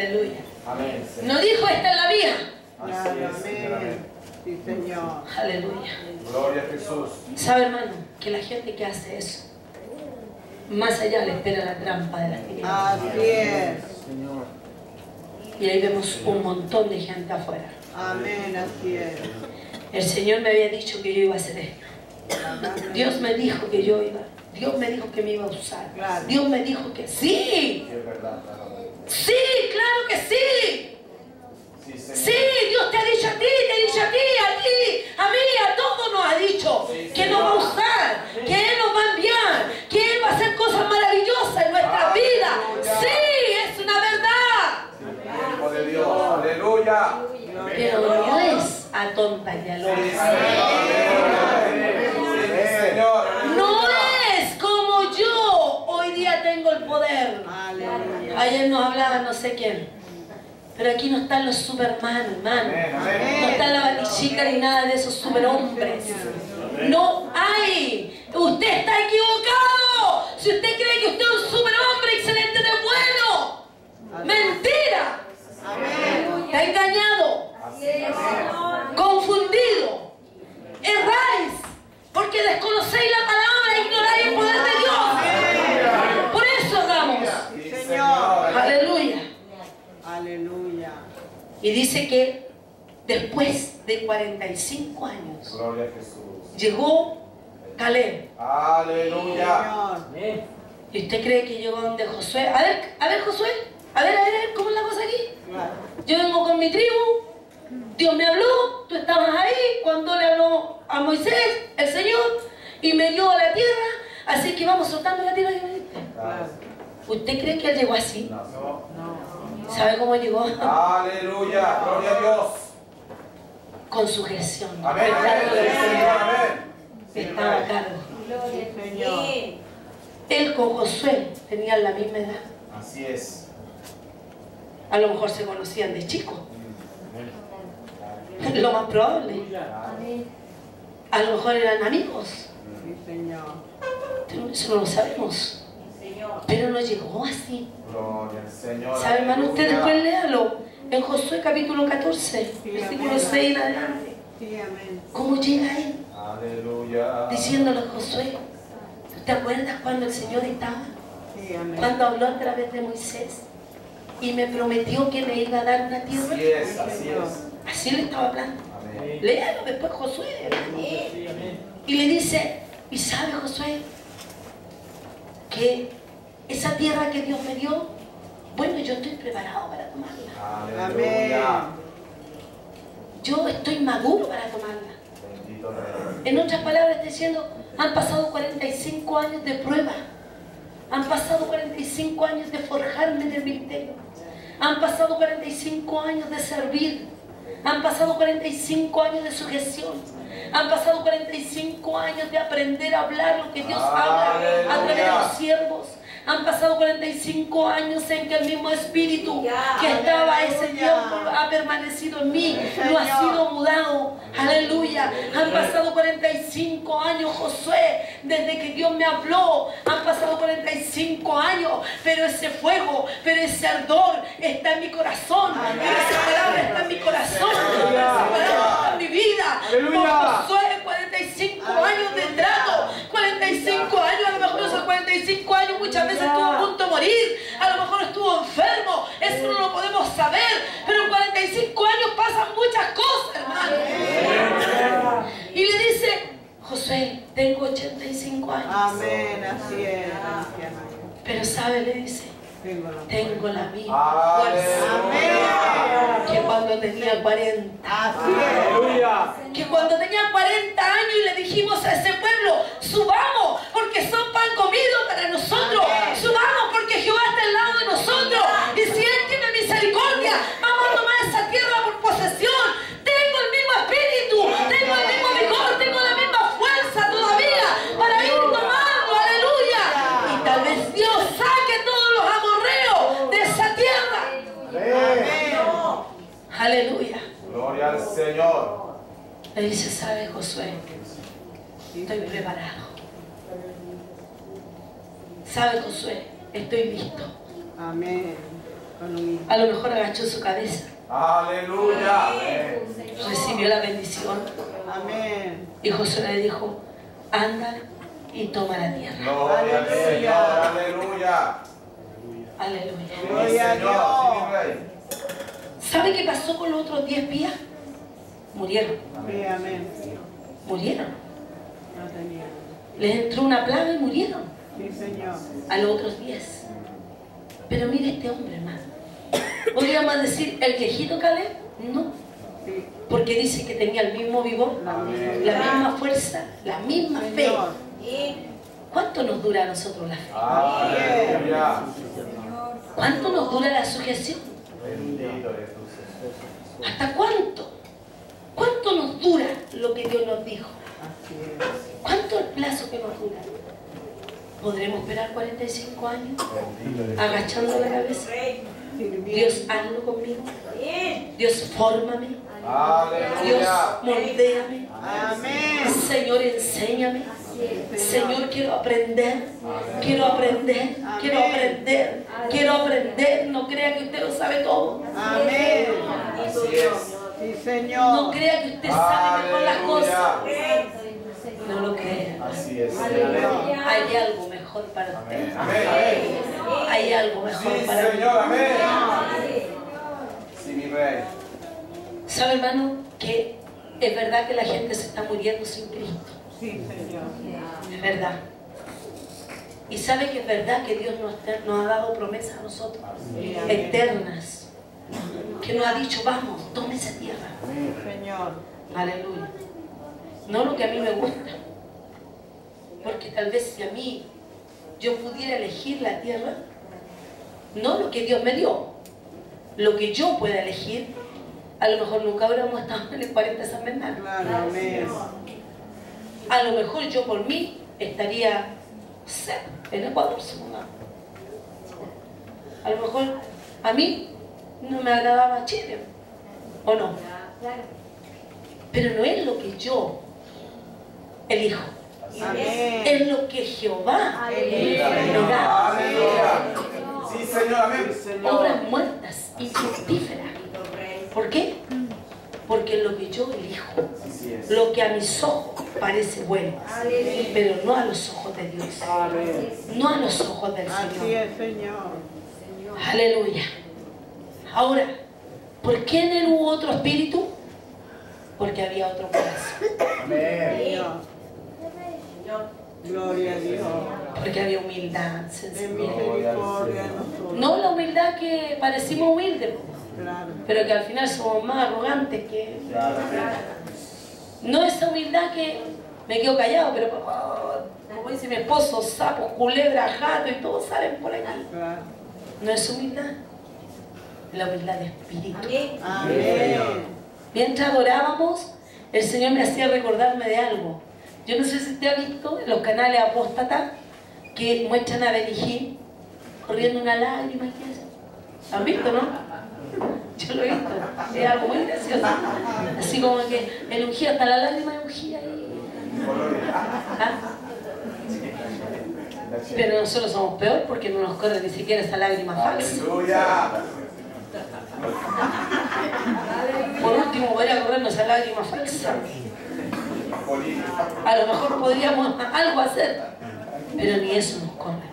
Aleluya. Amén, Señor. No dijo, esta es la vía. Así es, Señor. Amén. Amén. Sí, Señor. Aleluya. Gloria a Jesús. ¿Sabe, hermano? Que la gente que hace eso, más allá le espera la trampa de las tinieblas. Así es. Señor. Y ahí vemos un montón de gente afuera. Amén, así es. El Señor me había dicho que yo iba a hacer esto. Dios me dijo que yo iba. Dios me dijo que me iba a usar. Claro. Dios me dijo que sí. Sí, es verdad. Claro. Sí, claro que sí. Sí, Señor. Sí, Dios te ha dicho a ti, te ha dicho a ti, a ti, a mí, a todos nos ha dicho Sí, que Señor. nos va a usar, que Él nos va a enviar, que Él va a hacer cosas maravillosas en nuestra vida. Aleluya. Sí, es una verdad. Hijo de Dios. Aleluya. Pero no es atonta y a Sí, loca. Señor. Señor. No es como yo hoy día tengo el poder. Aleluya. Ayer nos hablaba no sé quién. Pero aquí no están los supermanos, hermano. Amén, amén. No está la batichica ni nada de esos superhombres. No hay. Usted está equivocado. Si usted cree que usted es un superhombre excelente de bueno. Mentira. Amén. Está engañado. Así es. Confundido. Erráis. Porque desconocéis la palabra e ignoráis el poder de Dios. Por eso erramos. Sí, Señor. Aleluya. Aleluya. Y dice que después de cuarenta y cinco años Gloria a Jesús. llegó Caleb. Aleluya. Señor. ¿Y usted cree que llegó donde Josué? A ver, a ver Josué, a ver, a ver, a ver, ¿cómo es la cosa aquí? Claro. Yo vengo con mi tribu, Dios me habló, tú estabas ahí cuando le habló a Moisés, el Señor, y me dio a la tierra, así que vamos soltando la tierra que me diste. Claro. ¿Usted cree que él llegó así? No. No. ¿Sabe cómo llegó? Aleluya. Gloria a Dios. Con sujeción. Amén. Amén. Sí, Señor. Amén. Sí, Estaba a amén. cargo. Señor. Él con Josué tenían la misma edad. Así es. A lo mejor se conocían de chico. Lo más probable. A lo mejor eran amigos. Sí, Señor. Pero eso no lo sabemos. Pero no llegó así. Gloria al Señor. ¿Sabe, hermano? Usted Aleluya. después léalo. En Josué capítulo catorce, versículo seis en adelante. Sí, amén. ¿Cómo llega él? Aleluya. Diciéndole a Josué. ¿Tú te acuerdas cuando el Señor estaba? Sí, amén. Cuando habló a través de Moisés. Y me prometió que me iba a dar una tierra. Así es, así es. Así le estaba hablando. Amén. Léalo después Josué. Y le dice, ¿y sabe Josué? Que esa tierra que Dios me dio, bueno, yo estoy preparado para tomarla. Aleluya. Yo estoy maduro para tomarla. Bendito Rey. En otras palabras, está diciendo, han pasado cuarenta y cinco años de prueba. Han pasado cuarenta y cinco años de forjarme en el ministerio. Han pasado cuarenta y cinco años de servir. Han pasado cuarenta y cinco años de sujeción. Han pasado cuarenta y cinco años de aprender a hablar lo que Dios habla a través de los siervos. Han pasado cuarenta y cinco años en que el mismo espíritu que estaba ese tiempo ha permanecido en mí, no ha sido mudado. Aleluya. Han pasado cuarenta y cinco años, Josué, desde que Dios me habló. Han pasado cuarenta y cinco años, pero ese fuego, pero ese ardor está en mi corazón. Pero esa palabra está en mi corazón. Esa palabra está en mi vida. Por Josué, cuarenta y cinco años de trato. cuarenta y cinco años, a lo mejor esos cuarenta y cinco años muchas veces estuvo a punto de morir, a lo mejor estuvo enfermo, eso no lo podemos saber, pero en cuarenta y cinco años pasan muchas cosas, hermano. Y le dice, Josué, tengo ochenta y cinco años, Amén, así es. Anciano. pero sabe, le dice, Tengo la tengo la misma fuerza Aleluya. que cuando tenía cuarenta. Así es. Que cuando tenía cuarenta años y le dijimos a ese pueblo, subamos porque son pan comido para nosotros, subamos porque Jehová está al lado de nosotros, y si Él tiene misericordia, vamos a tomar esa tierra por posesión. Tengo el mismo espíritu, tengo el mismo vigor, tengo la misma fuerza todavía para ir tomando, aleluya. Y tal vez Dios saque todos los amorreos de esa tierra. Aleluya. Gloria al Señor. Le dice, ¿sabe, Josué? Estoy preparado. ¿Sabe, Josué? Estoy listo. Amén. Con humildad. A lo mejor agachó su cabeza, Aleluya. Amén. recibió la bendición. Amén. Y Josué le dijo, anda y toma la tierra. Gloria al Señor. Aleluya. Aleluya. Sí, Gloria a Señor. Dios. Sí, mi Rey. ¿Sabe qué pasó con los otros diez espías? Murieron, Sí, amén. murieron. No tenía. Les entró una plaga y murieron Sí, Señor. a los otros diez. Pero mire este hombre, hermano. Podríamos decir, el viejito Caleb, no. Sí. Porque dice que tenía el mismo vigor, La misma. la misma fuerza, la misma fe. Señor. ¿Cuánto nos dura a nosotros la fe? Aleluya. ¿Cuánto nos dura la sujeción? Bendito eres tú. ¿Hasta cuánto? ¿Cuánto nos dura lo que Dios nos dijo? Así es. ¿Cuánto el plazo que nos dura? ¿Podremos esperar cuarenta y cinco años Bendito eres tú. agachando la cabeza? Sirviendo. Dios, hazlo conmigo. Dios, fórmame. Dios, Aleluya. moldéame. Amén. Señor, enséñame. Señor, quiero aprender. Quiero aprender. Quiero aprender. Quiero aprender. No crea que usted lo sabe todo. Amén. Así es. Sí, No Señor. crea que usted sabe mejor las cosas. Aleluya. No lo crea. Así es. Aleluya. Hay algo mejor para usted. Amén. Amén. Hay algo mejor Sí, para mí. Señor. Amén. Sí, mi Rey. ¿Sabe, hermano, que es verdad que la gente se está muriendo sin Cristo? Sí, Señor. Es verdad. Y sabe que es verdad que Dios nos, nos ha dado promesas a nosotros, Sí, amén. eternas, que nos ha dicho, vamos, tome esa tierra. Señor. Aleluya. No lo que a mí me gusta, porque tal vez si a mí yo pudiera elegir la tierra, no lo que Dios me dio, lo que yo pueda elegir, a lo mejor nunca hubiéramos estado en el cuarenta de San Bernardo. Claro, amén. A lo mejor yo por mí estaría no sé, en Ecuador, supongamos. A lo mejor a mí no me agradaba Chile, ¿o no? Pero no es lo que yo elijo, Amén. es lo que Jehová me Aleluya. da. Aleluya. Sí, Señor. Amén. Obras muertas, infructíferas. ¿Por qué? Porque lo que yo elijo, Sí, sí es. lo que a mis ojos parece bueno, pero no a los ojos de Dios, Amén. no a los ojos del Así Señor. es, Señor. Aleluya. Ahora, ¿por qué en él hubo otro espíritu? Porque había otro corazón, Amén. Señor. Gloria a Dios. porque había humildad, De sencillez. misericordia a nosotros. No la humildad que parecimos humildes, Claro. pero que al final somos más arrogantes que... No esa humildad que me quedo callado, pero oh, como dice mi esposo, sapos, culebras, gatos y todos salen por aquí. Claro. No es humildad, es la humildad de espíritu. Amén. Mientras adorábamos, el Señor me hacía recordarme de algo. Yo no sé si usted ha visto en los canales apóstatas que muestran a Benigín corriendo una lágrima y qué es. ¿Han visto, no? Yo lo he visto. Es algo muy gracioso. Así como que el ungido, hasta la lágrima de ungida ahí. ¿Ah? Pero nosotros somos peor porque no nos corre ni siquiera esa lágrima falsa. Aleluya. Por último, podría corrernos esa lágrima falsa. Política. A lo mejor podríamos algo hacer, pero ni eso nos corre.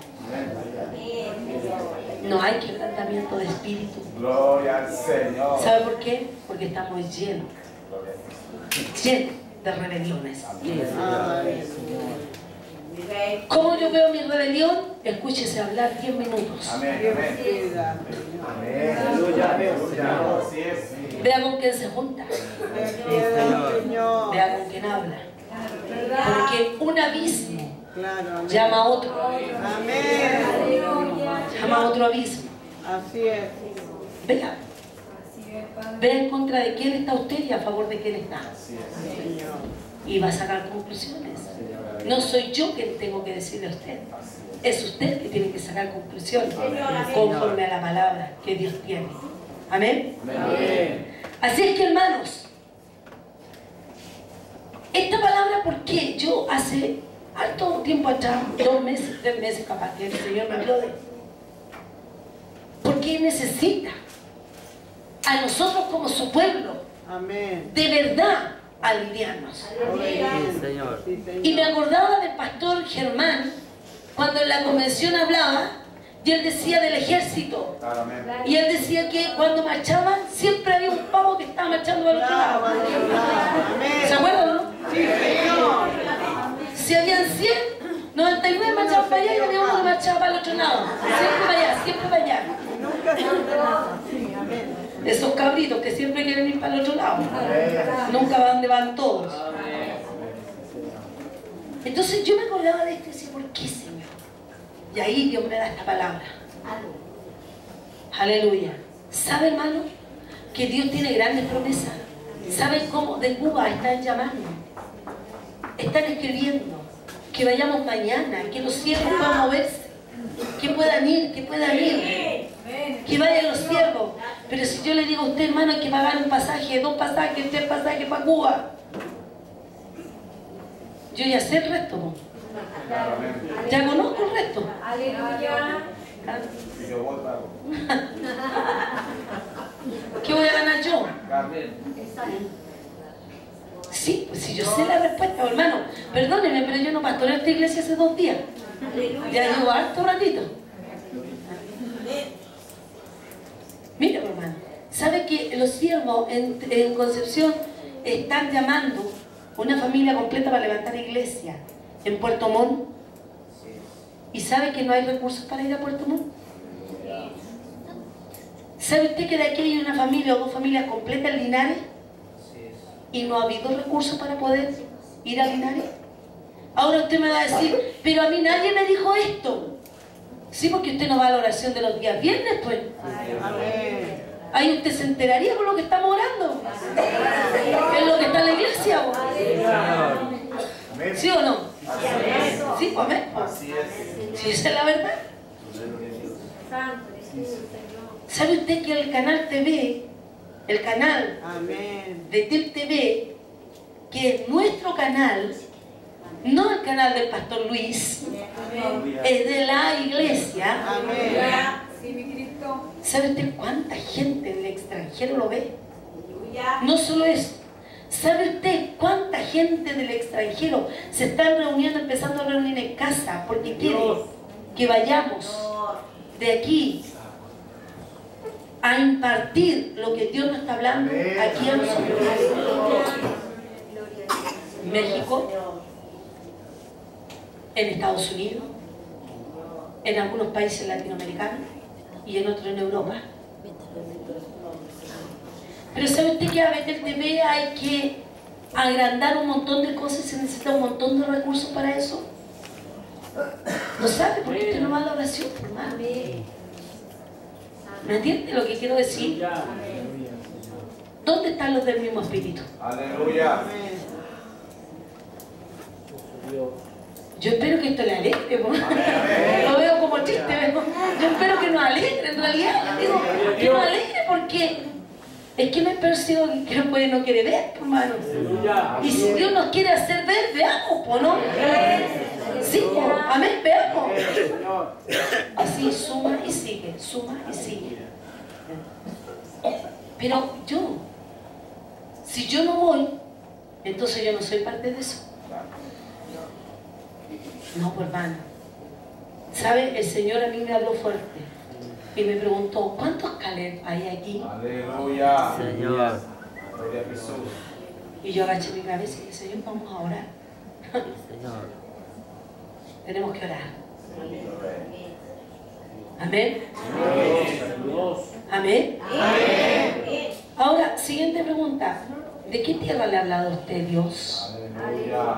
No hay quebrantamiento de espíritu. Gloria al Señor. ¿Sabe por qué? Porque estamos llenos, llenos de rebeliones. Amén. ¿Cómo yo veo mi rebelión? Escúchese hablar diez minutos. Amén. Dios Amén. bendiga. Amén. Aleluya. Aleluya. Así es. Vea con quién se junta, Señor. vea con quién habla. Porque un abismo Claro, amén. llama a otro, Amén. llama a otro abismo. Así es. Vea, vea en contra de quién está usted y a favor de quién está. Así es. Señor. Y va a sacar conclusiones. No soy yo quien tengo que decirle a usted, es usted que tiene que sacar conclusiones conforme a la palabra que Dios tiene. Amén. Amén. Así es que, hermanos, esta palabra, ¿por qué? Yo hace harto tiempo atrás, dos meses, tres meses capaz, que el Señor me habló de. ¿Por Porque necesita a nosotros como su pueblo Amén. de verdad alinearnos. Sí, Señor. Sí, Señor. Y me acordaba del pastor Germán cuando en la convención hablaba y él decía del ejército. Amén. Y él decía que cuando marchaban siempre había un pavo que estaba marchando al otro lado. Amén. ¿Se acuerdan o no? Sí, Señor. Si habían cien, noventa y nueve marchaban para allá y había uno que marchaba para el otro lado. Siempre para allá, siempre para allá. Nunca se sí, amén. Esos cabritos que siempre quieren ir para el otro lado. Nunca van donde van todos. Entonces yo me acordaba de esto y decía, ¿por qué, Señor? Y ahí Dios me da esta palabra. Aleluya. ¿Sabe, hermano? Que Dios tiene grandes promesas. ¿Saben cómo? De Cuba están llamando. Están escribiendo. Que vayamos mañana. Que los siervos puedan moverse. Que puedan ir, que puedan ir. Que vayan los siervos. Pero si yo le digo a usted, hermano, hay que pagar un pasaje, dos pasajes, tres pasajes para Cuba. Yo ya sé el resto, ¿no? Ya conozco el resto. ¿Qué voy a ganar yo? Sí, pues si yo sé la respuesta, hermano. Perdóneme, pero yo no pastoreo esta iglesia hace dos días. Ya llevo harto ratito. Mira, hermano, ¿sabe que los siervos en, en Concepción están llamando una familia completa para levantar iglesia en Puerto Montt? ¿Y sabe que no hay recursos para ir a Puerto Montt? ¿Sabe usted que de aquí hay una familia o dos familias completas en Linares? ¿Y no ha habido recursos para poder ir a Linares? Ahora usted me va a decir, pero a mí nadie me dijo esto. Sí, porque usted no va a la oración de los días viernes, pues. Amén. Ahí usted se enteraría con lo que estamos orando. Es lo que está en la iglesia, ¿o? ¿Sí o no? Sí, pues, amén. Sí, esa es la verdad. ¿Sabe usted que el canal T V, el canal Amén. de T E L T V, que es nuestro canal, no el canal del pastor Luis, es de la iglesia? Amén. ¿Sabe usted cuánta gente en el extranjero lo ve? No solo eso. ¿Sabe usted cuánta gente del extranjero se están reuniendo, empezando a reunir en casa, porque quiere que vayamos de aquí a impartir lo que Dios nos está hablando aquí a nosotros? México, en Estados Unidos, en algunos países latinoamericanos y en otros en Europa. Pero ¿sabe usted que a Betel T V hay que agrandar un montón de cosas y se necesita un montón de recursos para eso? ¿No sabe? Porque usted no va a la oración, hermano. ¿Me entiende lo que quiero decir? ¿Dónde están los del mismo espíritu? Aleluya. Yo espero que esto le alegre, ¿no? Lo veo como triste, ¿no? Yo espero que nos alegre, en realidad. Digo, que nos alegre porque es que me percibo que no puede, no quiere ver, hermano. Y si Dios nos quiere hacer ver, veamos, pues, ¿no? Sí, pues, amén, veamos. Así suma y sigue, suma y sigue. Pero yo, si yo no voy, entonces yo no soy parte de eso. No, pues, hermano. ¿Sabe? El Señor a mí me habló fuerte y me preguntó, ¿cuántos Caleb hay aquí? Aleluya. Señor. Gloria a Jesús. Y yo agaché mi cabeza y dije, Señor, vamos a orar. Señor. Tenemos que orar. Amén. Amén. Ahora, siguiente pregunta. ¿De qué tierra le ha hablado a usted Dios? Aleluya.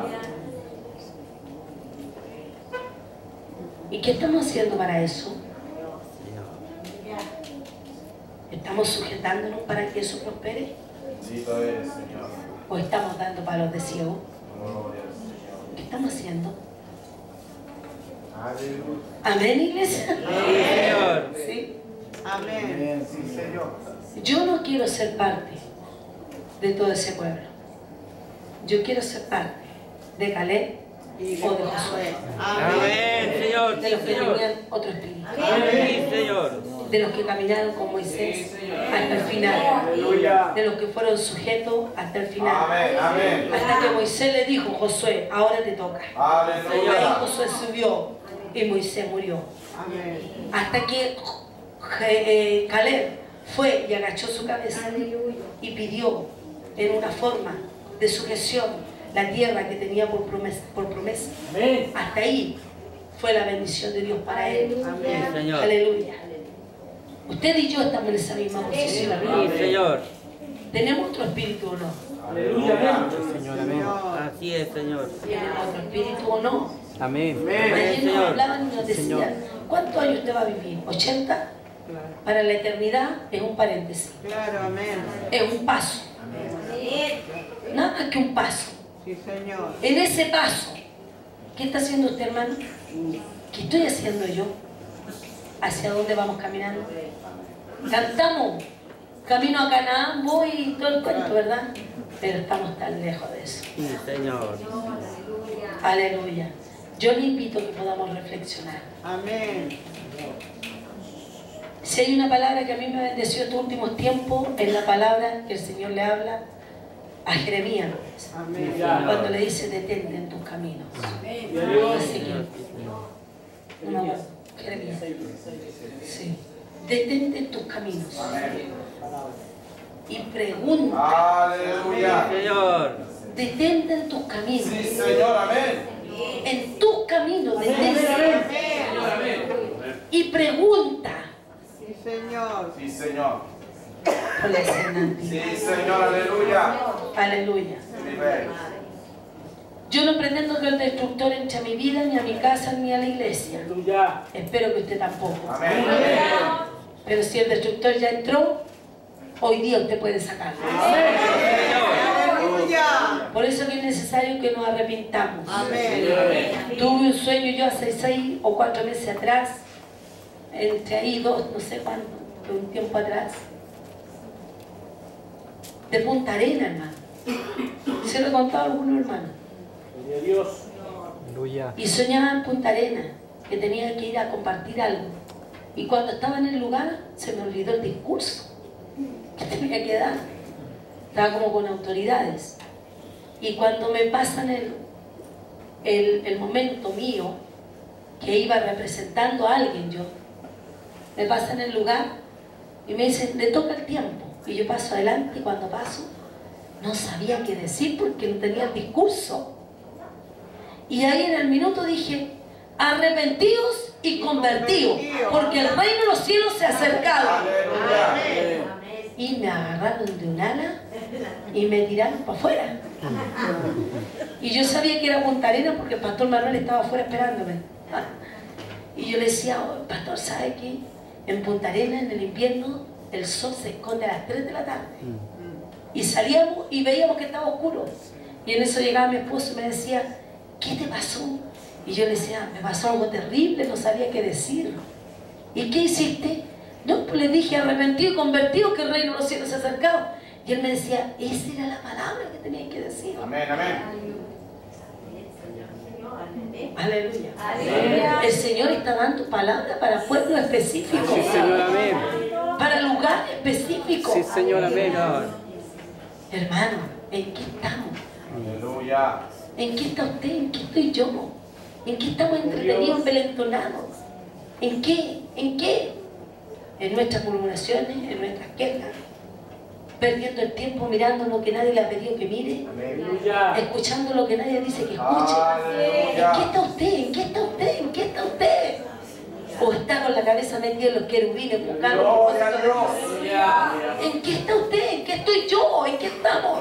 ¿Y qué estamos haciendo para eso? Señor. ¿Estamos sujetándonos para que eso prospere? Bendito eres, Señor. ¿O estamos dando palos de ciego? Gloria al Señor. ¿Qué estamos haciendo? Aleluya. ¿Amén, iglesia? Señor. ¿Sí? Amén. Sí, Señor. Yo no quiero ser parte de todo ese pueblo. Yo quiero ser parte de Caleb Y o de Josué. Amén. Amén, Señor. De los que Señor. tenían otro espíritu. Amén, Señor. de los que caminaron con Moisés hasta el final, Aleluya. de los que fueron sujetos hasta el final. Amén, amén. Hasta que Moisés le dijo, Josué, ahora te toca. Ahí Aleluya. Josué subió y Moisés murió. Amén. Hasta que eh, Caleb fue y agachó su cabeza y pidió en una forma de sujeción la tierra que tenía por promesa. Por promesa. Amén. Hasta ahí fue la bendición de Dios para él. Amén. Señor. Aleluya. Usted y yo estamos en esa misma posición. Sí, Señor. ¿Tenemos otro espíritu o no? Aleluya. Señor, amén. Así es, Señor. ¿Tenemos otro espíritu o no? Amén. Ayer nos Señor. hablaban y nos decían, ¿cuántos años usted va a vivir? ¿ochenta? Para la eternidad es un paréntesis, Claro, amén. es un paso, nada más que un paso. Sí, Señor. En ese paso, ¿qué está haciendo usted, hermano? ¿Qué estoy haciendo yo? ¿Hacia dónde vamos caminando? Cantamos, camino a Canaán, voy y todo el cuento, ¿verdad? Pero estamos tan lejos de eso. Sí, Señor. Aleluya. Yo le invito a que podamos reflexionar. Amén. Si hay una palabra que a mí me ha bendecido estos últimos tiempos, es la palabra que el Señor le habla a Jeremías, Amén. cuando le dice, detente en tus caminos. Ezequiel. No me acuerdo. Jeremías. Sí. Detente en tus caminos. Y pregunta. Aleluya. Señor. Detente en tus caminos. Sí, Señor, amén. En tus caminos, detente. Y pregunta. Sí, Señor. Sí, Señor. Por la escena. Sí, Señor, aleluya. Aleluya. Mi rey. Yo no pretendo que el destructor entre a mi vida, ni a mi casa, ni a la iglesia. Aleluya. Espero que usted tampoco. Amén. Pero si el destructor ya entró, hoy día usted puede sacarlo. Aleluya. Por eso que es necesario que nos arrepintamos. Amén. Tuve un sueño yo hace seis o cuatro meses atrás, entre ahí dos, no sé cuánto, pero un tiempo atrás, de Punta Arena, hermano. Se lo he contado a algunos hermanos. Gloria a Dios. Aleluya. Y soñaba en Punta Arena, que tenía que ir a compartir algo. Y cuando estaba en el lugar, se me olvidó el discurso que tenía que dar. Estaba como con autoridades. Y cuando me pasan el, el, el momento mío, que iba representando a alguien yo, me pasan el lugar y me dicen, le toca el tiempo. Y yo paso adelante y cuando paso, no sabía qué decir porque no tenía el discurso. Y ahí en el minuto dije, arrepentidos y convertidos, porque el reino de los cielos se ha acercado. Aleluya. Y me agarraron de un ala y me tiraron para afuera. Y yo sabía que era Punta Arenas porque el pastor Manuel estaba afuera esperándome. Y yo le decía, oh, pastor, ¿sabe qué? En Punta Arenas, en el invierno, el sol se esconde a las tres de la tarde. Y salíamos y veíamos que estaba oscuro. Y en eso llegaba mi esposo y me decía, ¿qué te pasó? Y yo le decía, me pasó algo terrible, no sabía qué decir. ¿Y qué hiciste? No, pues le dije, arrepentido y convertido, que el reino de los cielos se ha acercado. Y él me decía, esa era la palabra que tenía que decir. Amén, amén. Aleluya. Aleluya. El Señor está dando palabra para pueblos específicos. Sí, Señor, amén. Para lugares específicos. Sí, Señor, amén. Hermano, ¿en qué estamos? Aleluya. ¿En qué está usted? ¿En qué estoy yo? ¿En qué estamos entretenidos, envalentonados? ¿En qué? ¿En qué? En nuestras murmuraciones, en nuestras quejas, perdiendo el tiempo mirando lo que nadie le ha pedido que mire, Aleluya. escuchando lo que nadie dice que escuche. ¿En qué está usted? ¿En qué está usted? ¿En qué está usted? O está con la cabeza metida en los querubines buscando Gloria a propósitos de Dios. ¿En qué está usted? ¿En qué estoy yo? ¿En qué estamos?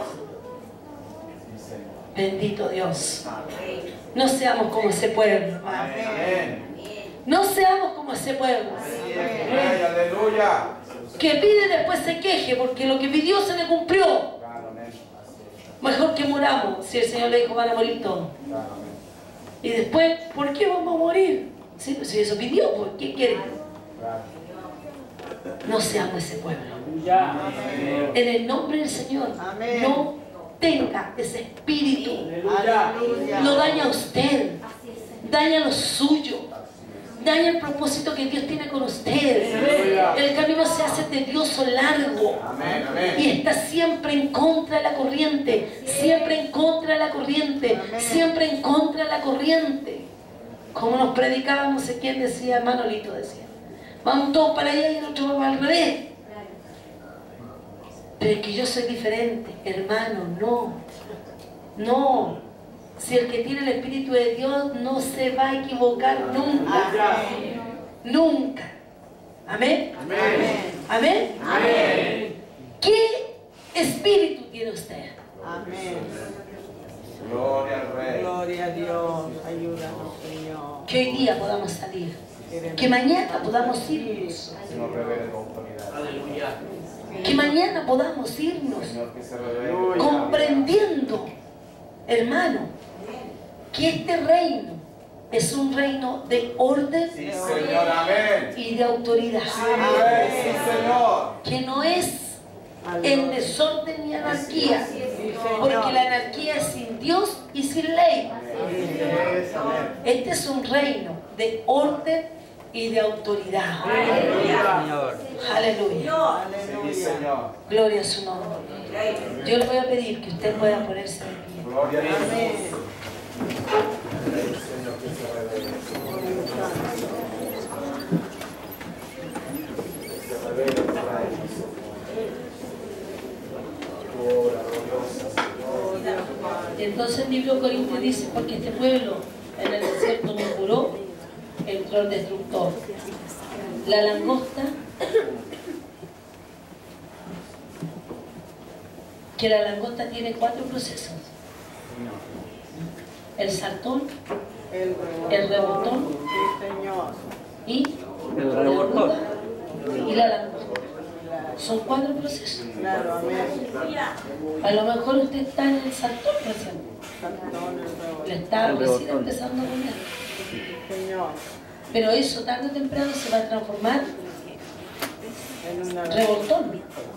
Bendito Dios. No seamos como ese pueblo, hermano. Amén. No seamos como ese pueblo Amén. Aleluya. que pide y después se queje porque lo que pidió se le cumplió. Claro, amén. Mejor que muramos si el Señor le dijo van a morir todos. Claro, amén. Y después, ¿por qué vamos a morir? Sí, pues si eso pidió, ¿por qué quiere? Claro. No seamos ese pueblo. Aleluya. En el nombre del Señor, Amén. no tenga ese espíritu. Aleluya. Aleluya. Lo daña a usted, daña a lo suyo, daña el propósito que Dios tiene con usted. El camino se hace tedioso, largo. Amén, amén. Y está siempre en contra de la corriente. Siempre en contra de la corriente. Siempre en contra de la corriente. Como nos predicaba no sé quién decía, Manolito decía. Vamos todos para allá y nosotros vamos al revés. Pero es que yo soy diferente. Hermano, no. No. Si el que tiene el Espíritu de Dios no se va a equivocar nunca. Amén. Nunca. ¿Amén? Amén. ¿Amén? Amén. ¿Qué espíritu tiene usted? Amén. Gloria al Rey. Gloria a Dios. Ayúdanos, Señor. Que hoy día podamos salir. Queremos- Que mañana podamos irnos. Que nos revele tu autoridad. Que mañana podamos irnos. Señor, que se revele. Comprendiendo, hermano, que este reino es un reino de orden Sí, Señor, amén. y de autoridad. Amén, sí, Señor. Que no es en desorden y anarquía. Porque la anarquía es sin Dios y sin ley. Este es un reino de orden y de autoridad. Señor. Aleluya. Sí, Señor. Gloria a su nombre. Yo le voy a pedir que usted pueda ponerse de pie. Gloria a Dios. Amén. Señor, que se revele. Que se revele tu reino, Señor. Gloria gloriosa, Señor. Y entonces el libro de Corintios dice, porque este pueblo en el desierto murmuró, entró el destructor. La langosta, que la langosta tiene cuatro procesos. El saltón, El el revoltón Sí, Señor. y El la revoltón. oruga y la langosta. Son cuatro procesos. Claro, amén. A lo mejor usted está en el saltón recién. Saltón, el revoltón. Le está El recién revoltón. empezando a comer. Señor. Pero eso tarde o temprano se va a transformar En una revoltón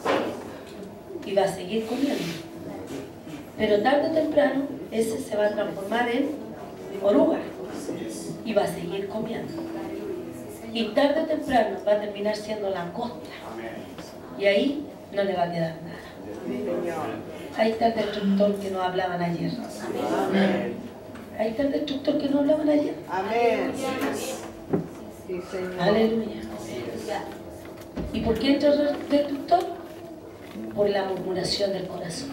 y va a seguir comiendo. Pero tarde o temprano ese se va a transformar en oruga y va a seguir comiendo. Y tarde o temprano va a terminar siendo langosta. Y ahí no le va a quedar nada. Señor. Ahí está el destructor que nos hablaban ayer. Amén. Ahí está el destructor que nos hablaban ayer. Amén. Sí, Señor. Aleluya. ¿Y por qué entra el destructor? Por la murmuración del corazón.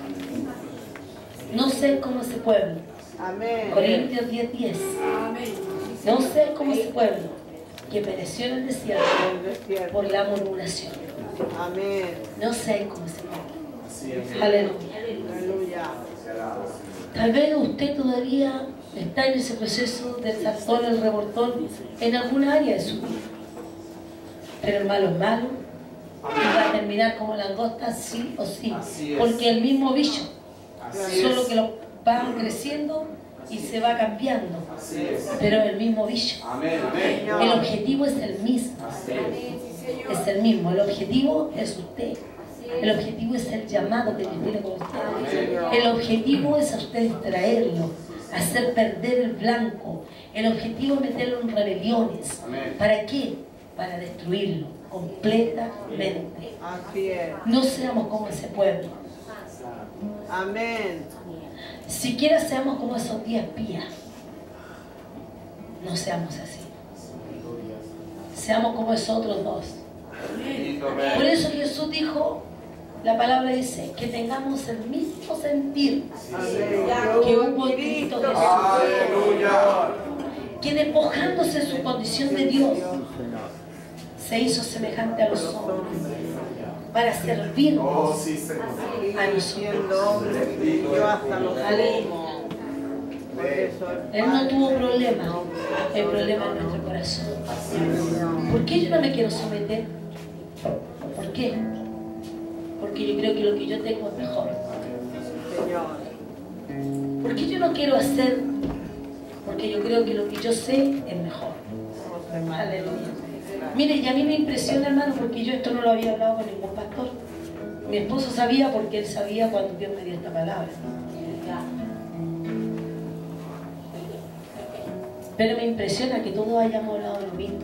No sé cómo ese pueblo. Amén. Corintios diez diez. No sé cómo ese pueblo que pereció en el desierto El desierto. por la murmuración. Amén. No sé cómo ese pueblo. Así es. Aleluya. Aleluya. Tal vez usted todavía está en ese proceso del saltón, el revoltón, en alguna área de su vida. Pero el malo es malo y va a terminar como langosta sí o sí. Así es. Porque el mismo bicho, Así solo es. que lo va creciendo y se va cambiando. Así es. Pero el mismo bicho. Amén, amén. El objetivo es el mismo. Así es. Es el mismo. El objetivo es usted. El objetivo es el llamado que Dios tiene con usted. El objetivo es a usted distraerlo, hacer perder el blanco. El objetivo es meterlo en rebeliones. Amén. ¿Para qué? Para destruirlo completamente. Así es. No seamos como ese pueblo. Amén. Siquiera seamos como esos diez espías. No seamos así. Seamos como esos otros dos. Bendito Por Rey. eso Jesús dijo, la palabra dice, que tengamos el mismo sentir Amén. que hubo en Cristo Jesús, Aleluya. que despojándose de su condición de Dios, se hizo semejante a los hombres para Oh, servirnos sí, Señor. a nosotros. Siendo hombre, yo hasta lo sumo. Por eso el Él no Padre tuvo se problema, hizo el hombre. problema es nuestro corazón. Señor. ¿Por qué yo no me quiero someter? ¿Por qué? Porque yo creo que lo que yo tengo es mejor. Señor. ¿Por qué yo no quiero hacer? Porque yo creo que lo que yo sé es mejor. Aleluya. Mire, y a mí me impresiona, hermano, porque yo esto no lo había hablado con ningún pastor. Mi esposo sabía porque él sabía cuando Dios me dio esta palabra. Pero me impresiona que todos hayamos hablado de lo mismo.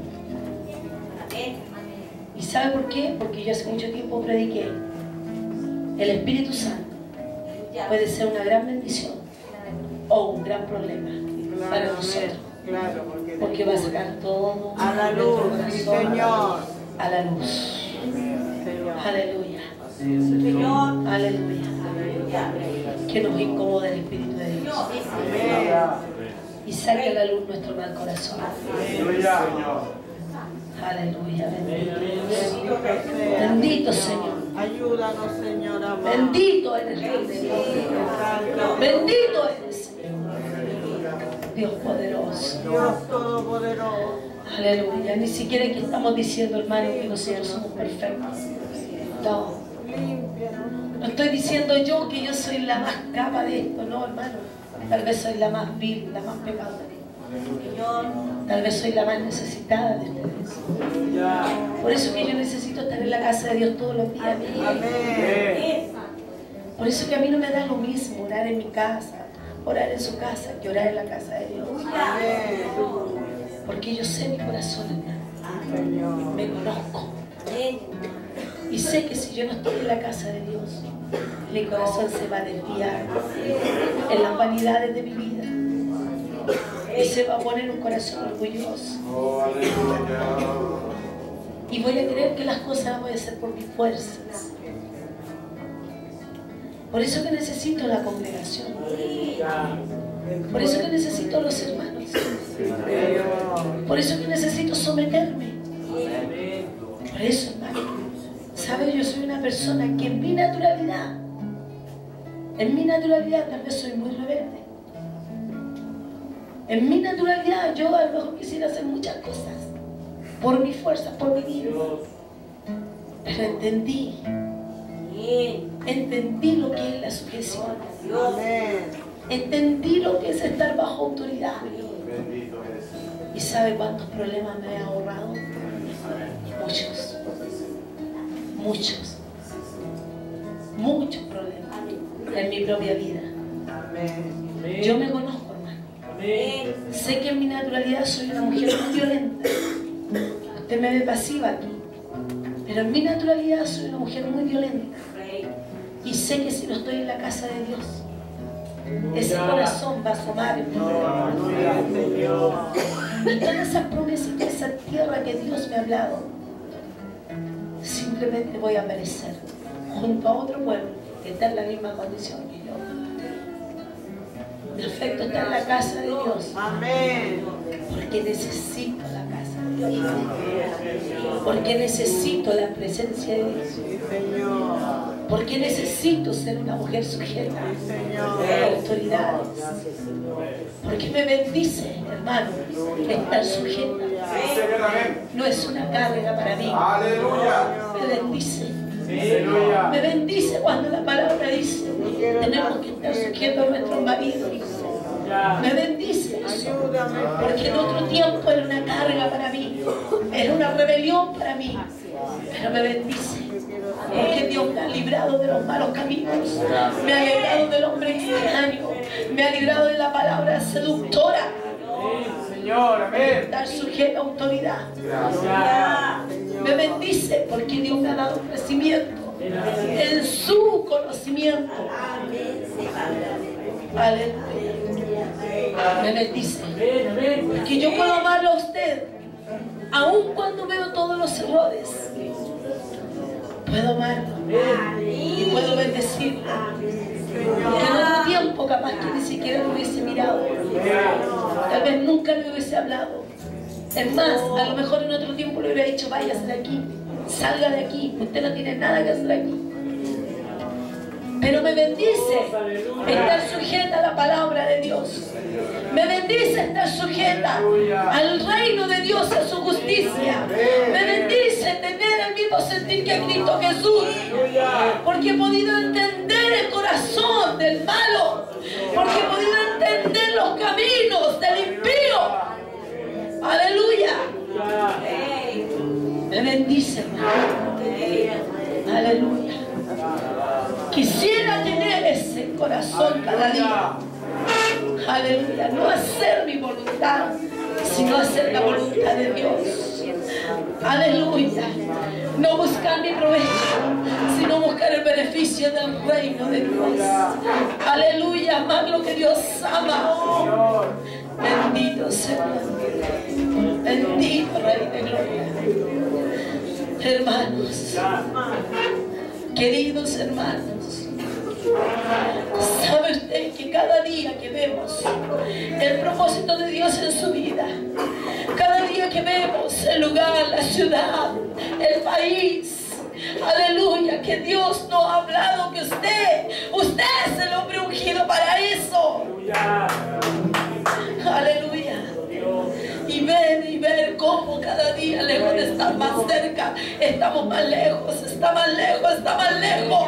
¿Y sabe por qué? Porque yo hace mucho tiempo prediqué. El Espíritu Santo puede ser una gran bendición o un gran problema para nosotros. Claro, porque, Porque va a sacar todo a la luz, sí, Señor. a la luz. Señor. Aleluya. Señor. Aleluya. Que nos incomode el Espíritu de Dios. Amén. Y saque a la luz nuestro mal corazón. Aleluya. Aleluya. Bendito. Bendito sea. Bendito Señor. Ayúdanos, Señor amado. Bendito eres Rey de Dios. Bendito eres Señor. Dios poderoso. Dios todopoderoso. Aleluya. Ni siquiera que estamos diciendo, hermano, que nosotros somos perfectos. No. Límpianos. No estoy diciendo yo que yo soy la más capa de esto, no, hermano. Tal vez soy la más vil, la más pecadora. Tal vez soy la más necesitada de ustedes. Por eso que yo necesito estar en la casa de Dios todos los días. Amén. Por eso que a mí no me da lo mismo orar en mi casa, orar en su casa, que orar en la casa de Dios. Amén. Porque yo sé mi corazón, hermano. Señor. Me conozco. Y sé que si yo no estoy en la casa de Dios, mi corazón se va a desviar en las vanidades de mi vida. Y se va a poner un corazón orgulloso. Oh, aleluya. Y voy a creer que las cosas las voy a hacer por mis fuerzas. Por eso que necesito la congregación. Por eso que necesito los hermanos. Por eso que necesito someterme. Por eso, hermano. ¿Sabe? Yo soy una persona que en mi naturalidad, en mi naturalidad tal vez soy muy rebelde. En mi naturalidad yo a lo mejor quisiera hacer muchas cosas por mi fuerza, por mi vida. Pero entendí, entendí lo que es la sujeción. Amén. Entendí lo que es estar bajo autoridad. Bendito eres. ¿Y sabe cuántos problemas me he ahorrado? Muchos. Muchos. Muchos problemas en mi propia vida. Amén. Yo me conozco, hermano. Sé que en mi naturalidad soy una mujer muy violenta. Usted me ve pasiva aquí. Pero en mi naturalidad soy una mujer muy violenta. Y sé que si no estoy en la casa de Dios, ese corazón va a asomar en mi vida. Y todas esas promesas de esa tierra que Dios me ha hablado, simplemente voy a perecer junto a otro pueblo que está en la misma condición que yo. Mi afecto está en la casa de Dios. Amén. Porque necesito la casa de Dios. Porque necesito la presencia de Dios. Sí, Señor. Porque necesito ser una mujer sujeta Sí, a Señor. autoridades. Porque me bendice, hermano, estar sujeta. Señor, amén. No es una carga para mí. Aleluya. Me bendice. Aleluya. Me bendice cuando la palabra dice tenemos que estar sujetos a nuestros maridos. Me bendice eso. Ayúdame. Porque en otro tiempo era una carga para mí. Era una rebelión para mí. Pero me bendice. Porque Dios me ha librado de los malos caminos. Me ha librado del hombre extraño. Me ha librado de la palabra seductora. Señor, amén. Estar sujeto a autoridad. Gracias. Me bendice porque Dios me ha dado crecimiento en su conocimiento. Aleluya. Me bendice porque yo puedo amarlo a usted aun cuando veo todos los errores. Puedo amarlo y puedo bendecirlo. Porque en otro tiempo capaz que ni siquiera lo hubiese mirado. Tal vez nunca le hubiese hablado. Es más, a lo mejor en otro tiempo le hubiera dicho, váyase de aquí, salga de aquí, usted no tiene nada que hacer aquí. Pero me bendice estar sujeta a la palabra de Dios. Me bendice estar sujeta al reino de Dios, a su justicia. Me bendice tener el mismo sentir que Cristo Jesús. Porque he podido entender el corazón del malo. Porque he podido entender los caminos del impío. Aleluya. Me bendice, hermano. Aleluya. Quisiera tener ese corazón cada día. Aleluya. No hacer mi voluntad, sino hacer la voluntad de Dios. Aleluya. No buscar mi provecho, sino buscar el beneficio del reino de Dios. Aleluya. Amar lo que Dios ama. Bendito Señor. Bendito Rey de Gloria. Hermanos, queridos hermanos, ¿sabe usted que cada día que vemos el propósito de Dios en su vida, cada día que vemos el lugar, la ciudad, el país, aleluya, que Dios nos ha hablado, que usted, usted es el hombre ungido para eso? Aleluya. Y ver y ver cómo cada día, lejos de estar más cerca, estamos más lejos, está más lejos, está más lejos.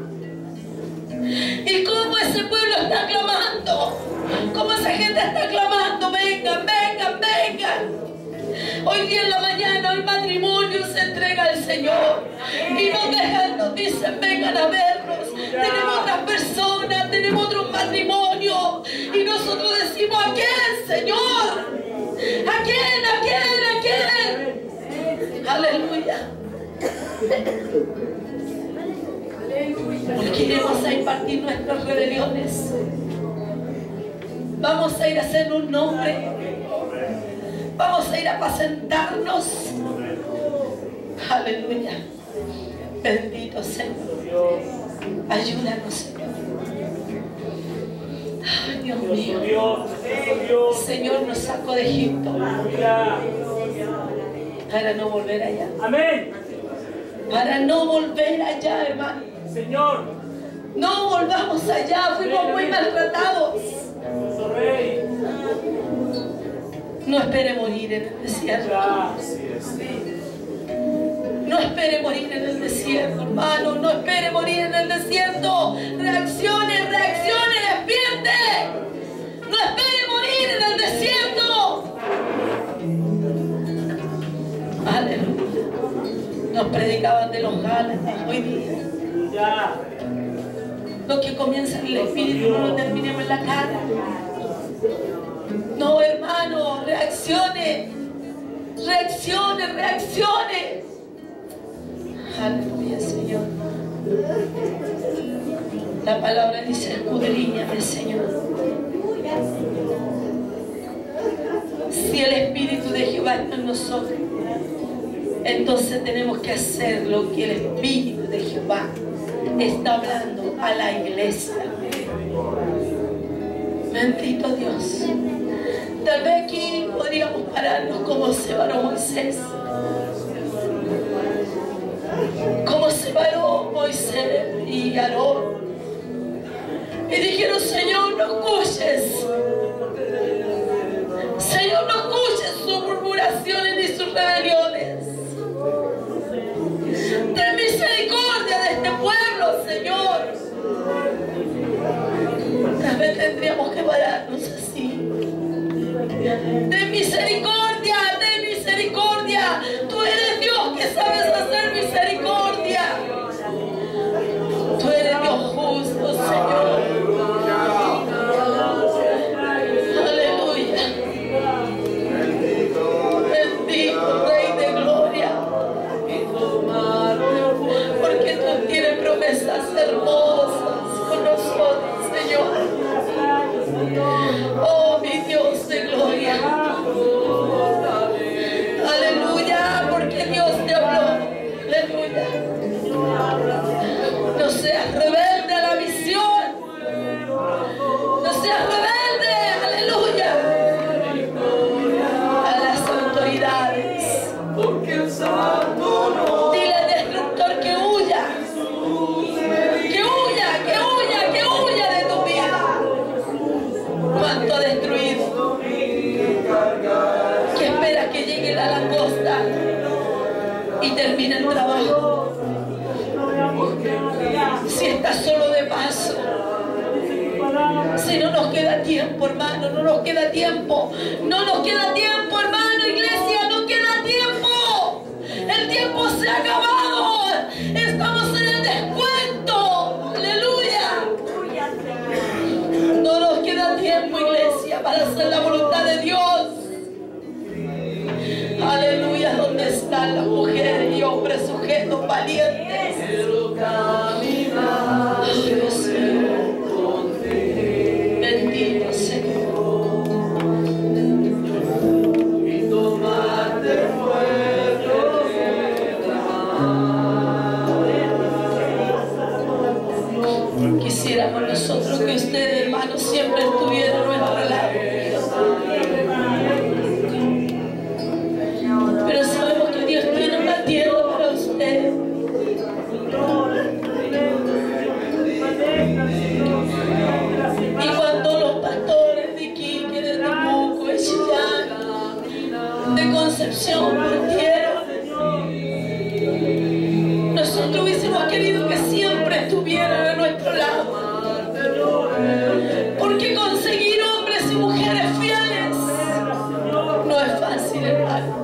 Y cómo ese pueblo está clamando, cómo esa gente está clamando, vengan, vengan, vengan. Hoy día en la mañana el matrimonio se entrega al Señor y nos dejan, nos dicen, vengan a vernos. Tenemos otras personas, tenemos otros matrimonios y nosotros decimos, ¿a quién, Señor? ¿A quién? ¿A quién? ¿A quién? Aleluya. Porque iremos a impartir nuestras rebeliones. Vamos a ir a hacer un nombre. Vamos a ir a apacentarnos. Aleluya. Bendito Señor. Ayúdanos, Señor. Ay, Dios mío. Señor nos sacó de Egipto para no volver allá. Amén. Para no volver allá, hermano. Señor. No volvamos allá, fuimos muy maltratados. No espere morir en el desierto. No espere morir en el desierto, hermano. No espere morir en el desierto. Reaccione, reaccione, despierte. No espere morir en el desierto. Aleluya. Nos predicaban de los Gálatas hoy día. Lo que comienza en el espíritu no lo terminemos en la cara. No, hermano, reaccione. Reaccione, reaccione. Aleluya, Señor. La palabra dice, escudriñame, Señor. Si el Espíritu de Jehová está en nosotros, entonces tenemos que hacer lo que el Espíritu de Jehová está hablando a la iglesia. Bendito Dios. Tal vez aquí podríamos pararnos como se paró Moisés. Como se paró Moisés y Aarón. Y dijeron, Señor, no escuches. Señor, no escuches sus murmuraciones ni sus rebeliones. Ten misericordia de este pueblo, Señor. Tal vez tendríamos que pararnos así. Ten misericordia, ten misericordia. Tú eres Dios que sabes hacer misericordia. Tú eres Dios justo, Señor. Aleluya. Bendito Rey de Gloria. Porque tú tienes promesas hermosas con nosotros, Señor. Oh, mi Dios de gloria. Aleluya, porque Dios te habló. Aleluya. No seas rebelde a la visión. No seas rebelde, aleluya, a las autoridades. Dile al destructor que huya. Que huya, que huya, que huya de tu vida. Cuánto ha destruido. Que espera que llegue la langosta y termine el trabajo. Si estás solo de paso, si no nos queda tiempo, hermano, no nos queda tiempo, no nos queda tiempo, hermano, iglesia, no queda tiempo. El tiempo se ha acabado. Estamos en el descuento. Aleluya. No nos queda tiempo, iglesia, para hacer la voluntad de Dios. Quisiéramos nosotros que ustedes, hermanos, siempre estuvieran a nuestro lado. Pero sabemos que Dios tiene una tierra para ustedes. Y cuando los pastores de Iquique, de Temuco, de Chillán, de Concepción partieron, nosotros hubiésemos querido que siempre estuvieran a nuestro lado. Porque conseguir hombres y mujeres fieles no es fácil, hermano.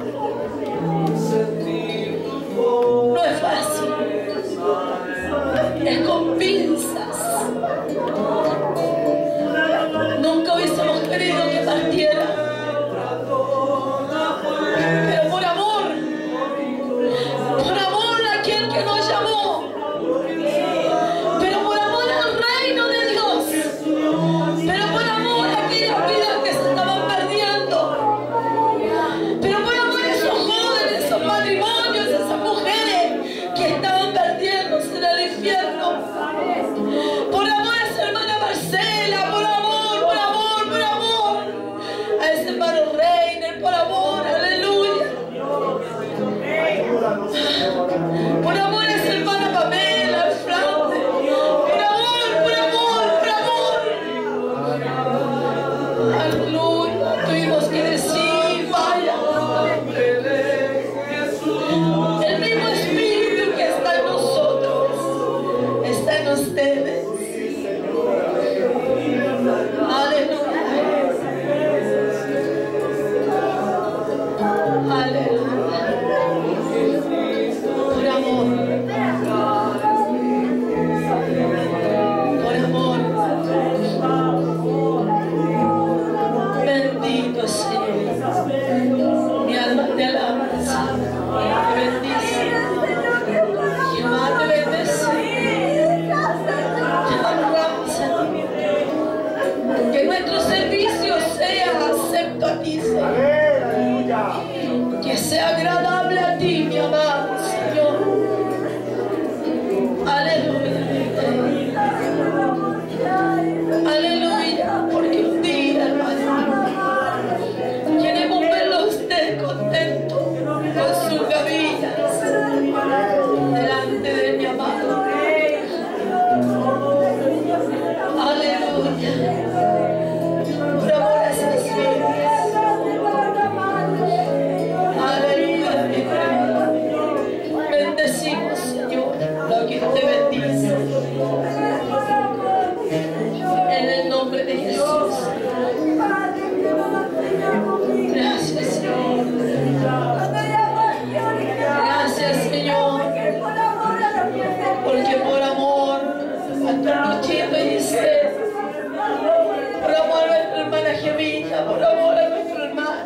No es fácil. Es con pinzas. Nunca hubiésemos querido que partiera. Pero por amor, por amor a aquel que nos llamó, pero por amor al reino de Dios, pero por amor a aquellas vidas que se estaban perdiendo, pero por amor a esos jóvenes, esos matrimonios, esas mujeres que estaban perdiéndose en el infierno, por amor a esa hermana Marcela, por amor, por amor, por amor a ese hermano Reiner, por amor, aleluya, por amor a esa hermana Pamela, al frente, por amor, por amor, por amor, aleluya, tuvimos que decir, vaya, el mismo espíritu que está en nosotros, está en ustedes, aleluya, aleluya, por amor, por amor, bendito Señor, mi alma te alaba, te bendice, Jehová te bendice, te honramos, Señor, que nuestro servicio sea acepto a ti, Señor, que sea agradable a ti, mi amado Señor, aleluya, aleluya, porque un día, hermano, queremos verlo a usted contento con sus gavillas delante de mi amado, aleluya, por amor a esas vidas, aleluya, bendecimos, Señor, lo que te bendice, en el nombre de Jesús. Gracias, Señor. Gracias, Señor, porque por amor a tu Luchito y Giselle, por amor a nuestra hermana Gemita, por amor a nuestro hermano,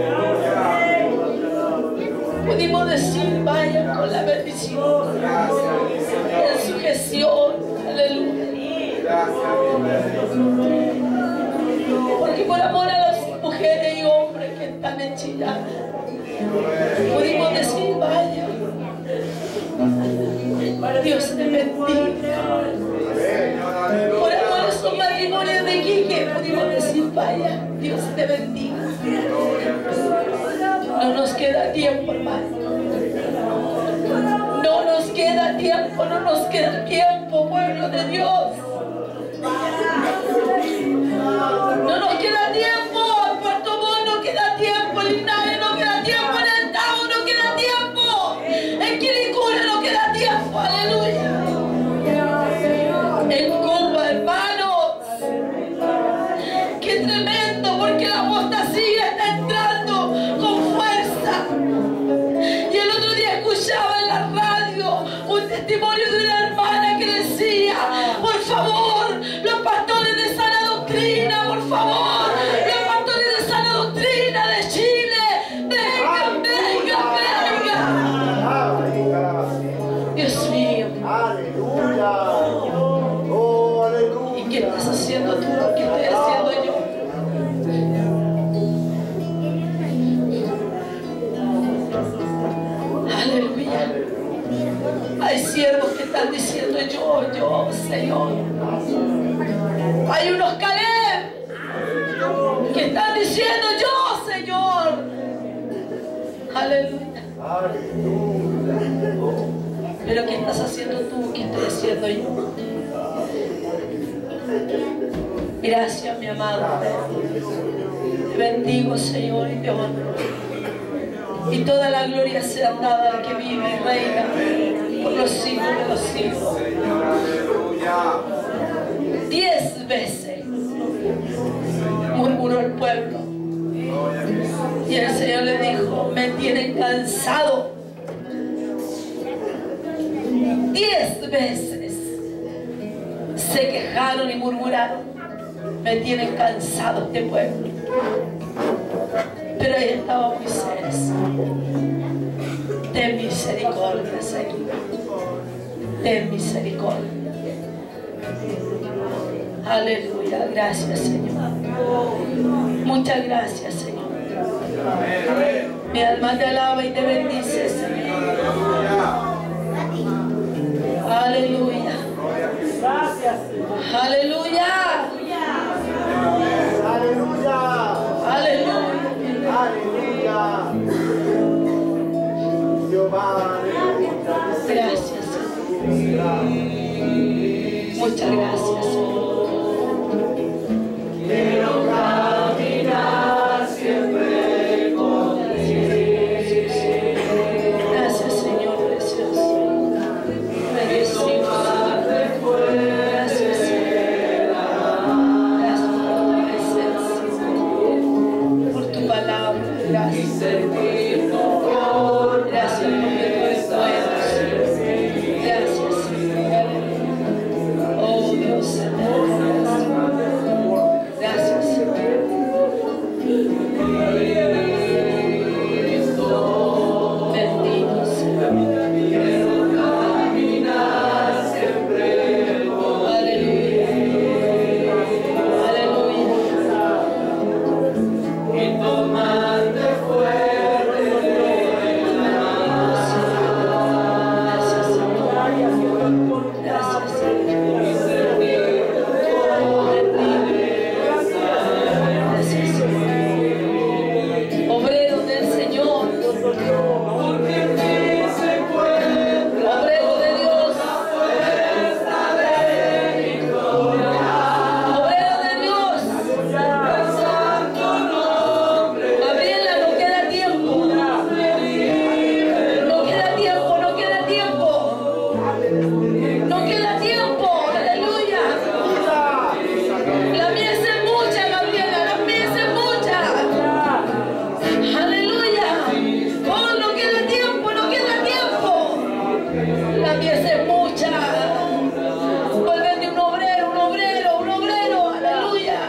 pudimos decir, vayan con la bendición, en sujeción, aleluya. Porque por amor a las mujeres y hombres que están en Chillán, pudimos decir, vaya, Dios te bendiga. Por amor a esos matrimonios de Iquique, pudimos decir, vaya, Dios te bendiga. No nos queda tiempo, hermano. No nos queda tiempo, no nos queda tiempo, pueblo de Dios. No nos queda tiempo, en Puerto Montt no queda tiempo, en Linares no queda tiempo, en el Tabo no queda tiempo, en Quilicura no queda tiempo, aleluya. En Cuba, hermanos, qué tremendo, porque la apostasía está entrando con fuerza. Y el otro día escuchaba en la radio un testimonio de una hermana que decía, por favor, los pastores de San Oh, Señor. Hay unos Caleb que están diciendo yo, Señor. Aleluya. Pero ¿qué estás haciendo tú? ¿Qué estoy haciendo yo? Gracias, mi amado. Te bendigo, Señor, y te honro. Y toda la gloria sea dada al que vive y reina por los siglos de los siglos. Diez veces murmuró el pueblo. Y el Señor le dijo, me tienen cansado. Diez veces se quejaron y murmuraron, me tienen cansado este pueblo. Pero ahí estaba Moisés. Ten misericordia, Señor. Ten misericordia. Aleluya. Gracias, Señor. Muchas gracias, Señor. Mi alma te alaba y te bendice, Señor. Aleluya. Aleluya. Aleluya. Aleluya. Aleluya. Jehová, aleluya. Gracias, Señor. Muchas gracias, Señor. Quiero caminar siempre contigo. Gracias, Señor precioso. Bendecido. Gracias, Señor. Gracias por tu presencia, por tu palabra. Gracias. Gracias porque tú eres bueno, Señor. Gracias, Señor. Oh, Dios eterno. Gracias, Señor. Bendito sea. Aleluya. Aleluya. Y tomarte fuerte Gracias, Señor. Gracias, Señor. Gracias, Señor. Obrero del Señor. Obrero de Dios. Obrero de Dios. Gabriela, no queda tiempo. No queda tiempo, no queda tiempo. No queda tiempo. Aleluya. La mies es mucha, Gabriela. La mies es mucha. Aleluya. Oh, no queda tiempo, no queda tiempo. La mies es mucha. Vuelve un obrero, un obrero, un obrero. Aleluya.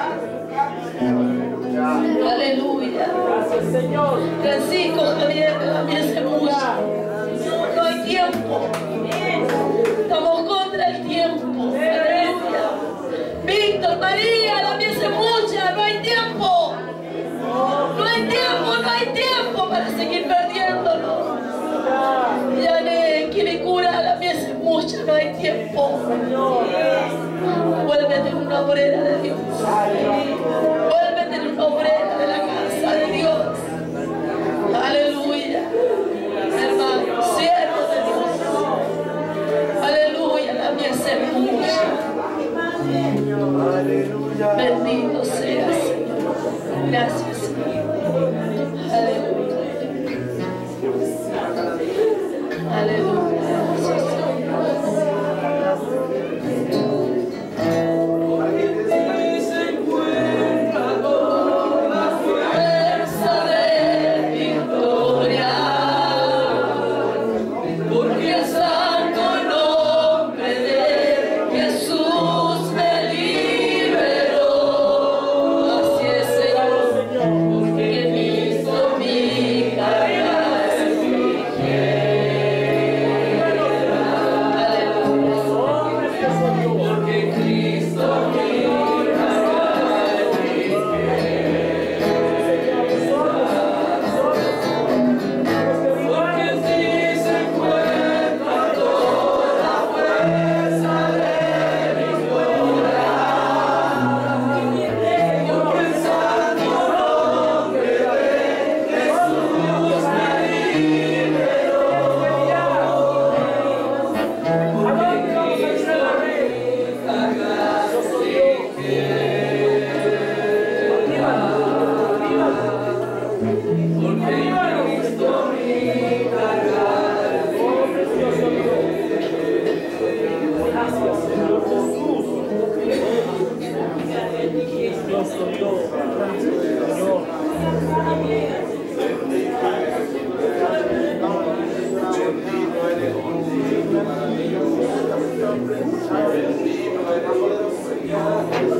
Aleluya. Francisco, Javier, la mies es mucha. No hay tiempo. Estamos contra el tiempo. Aleluya. Víctor, María, la mies es mucha. No hay tiempo. No hay tiempo, no hay tiempo para seguir perdiéndolo. Yané, Quilicura, la mies es mucha. No hay tiempo. Vuélvete una obrera de Dios. Vuélvete una obrera de la casa de Dios. Aleluya. Hermano, siervo de Dios. Aleluya, la mies es mucha. Bendito seas, Señor. Gracias, Señor. Aleluya. Aleluya. Gracias, fuerza de victoria, porque el santo nombre de Jesús me liberó. Así es, Señor, porque Cristo mi carga es mi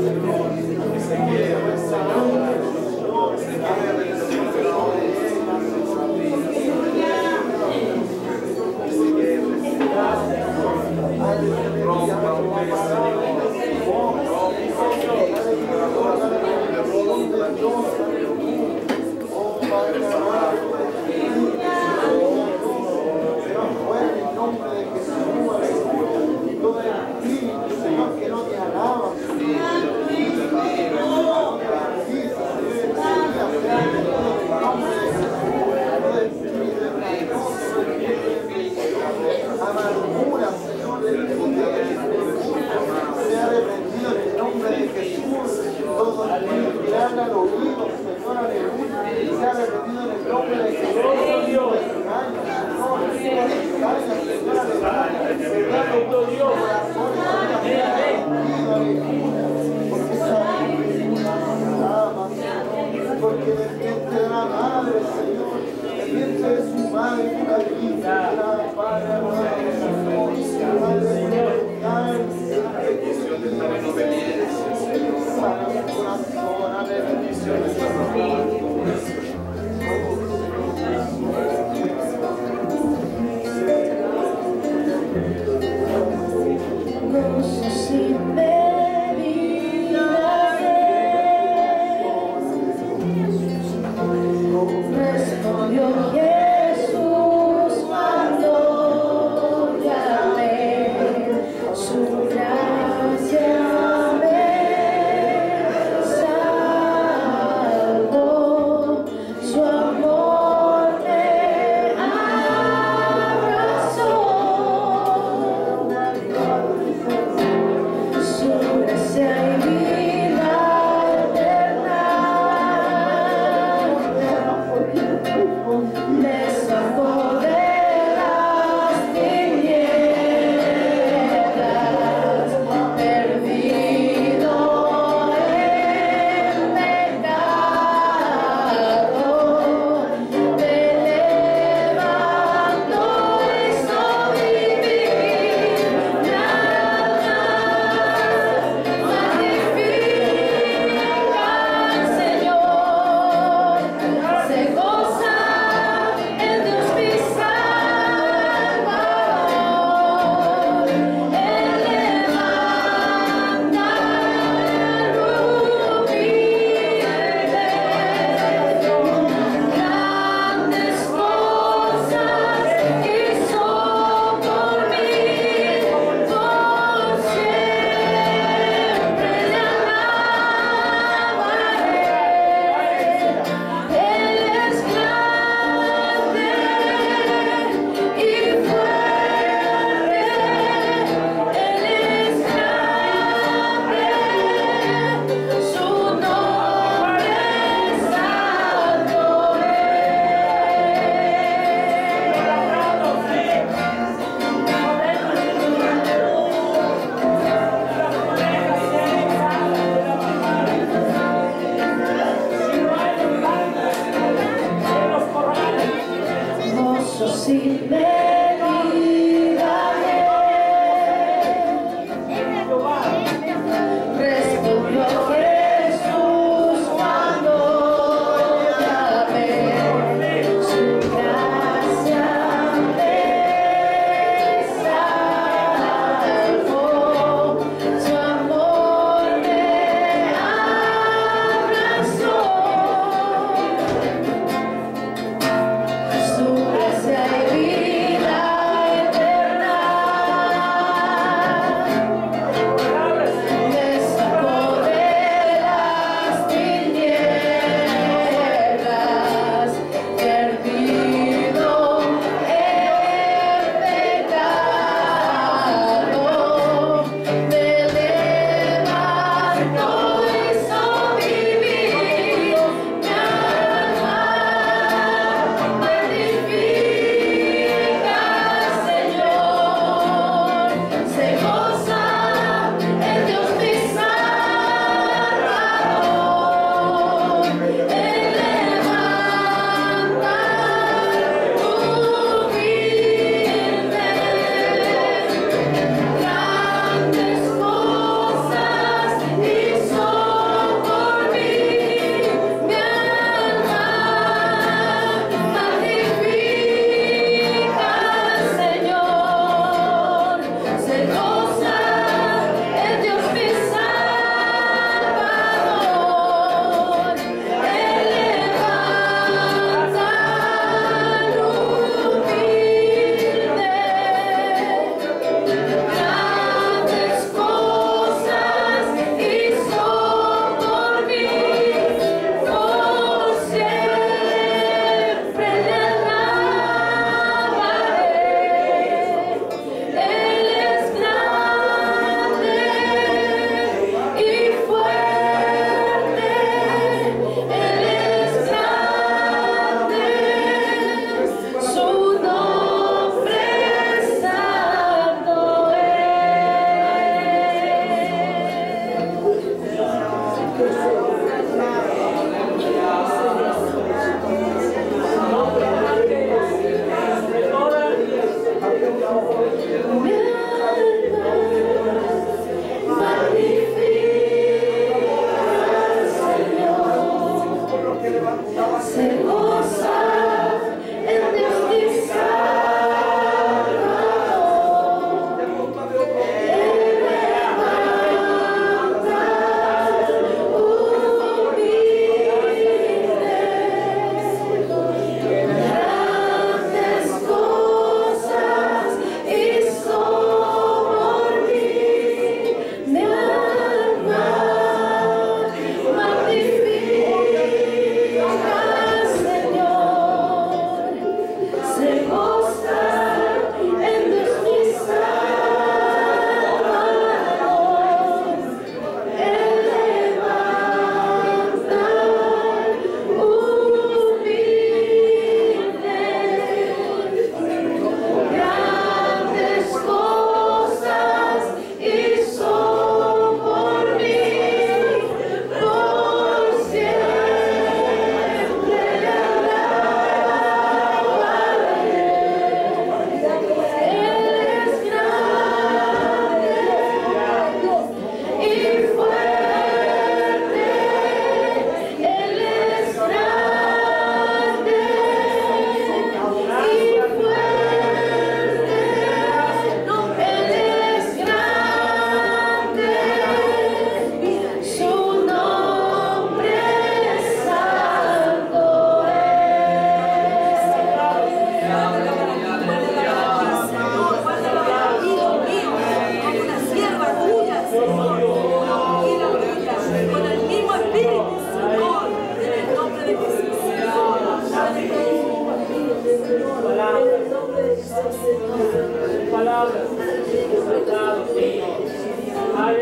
Señor, que no te alaba,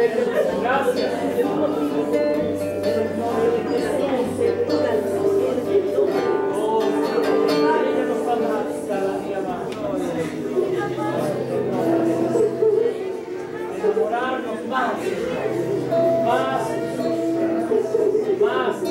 Enamorarnos más, más, más.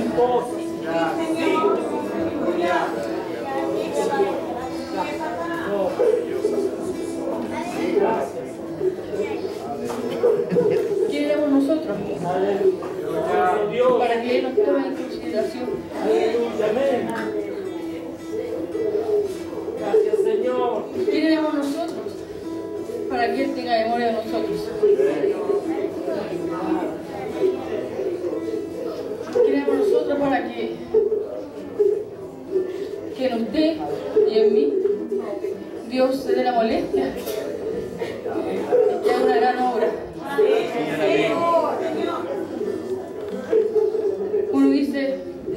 esposa. Sí. No. Gracias. ¿Quién éramos nosotros? Aleluya. Dios. Para que Él nos tome en consideración. Aleluya. Amén. Gracias, Señor. ¿Quién éramos nosotros? Para que Él tenga memoria de nosotros. ¿Quién éramos nosotros para que, que en usted y en mí Dios se dé la molestia y que haga una gran obra? Uno dice,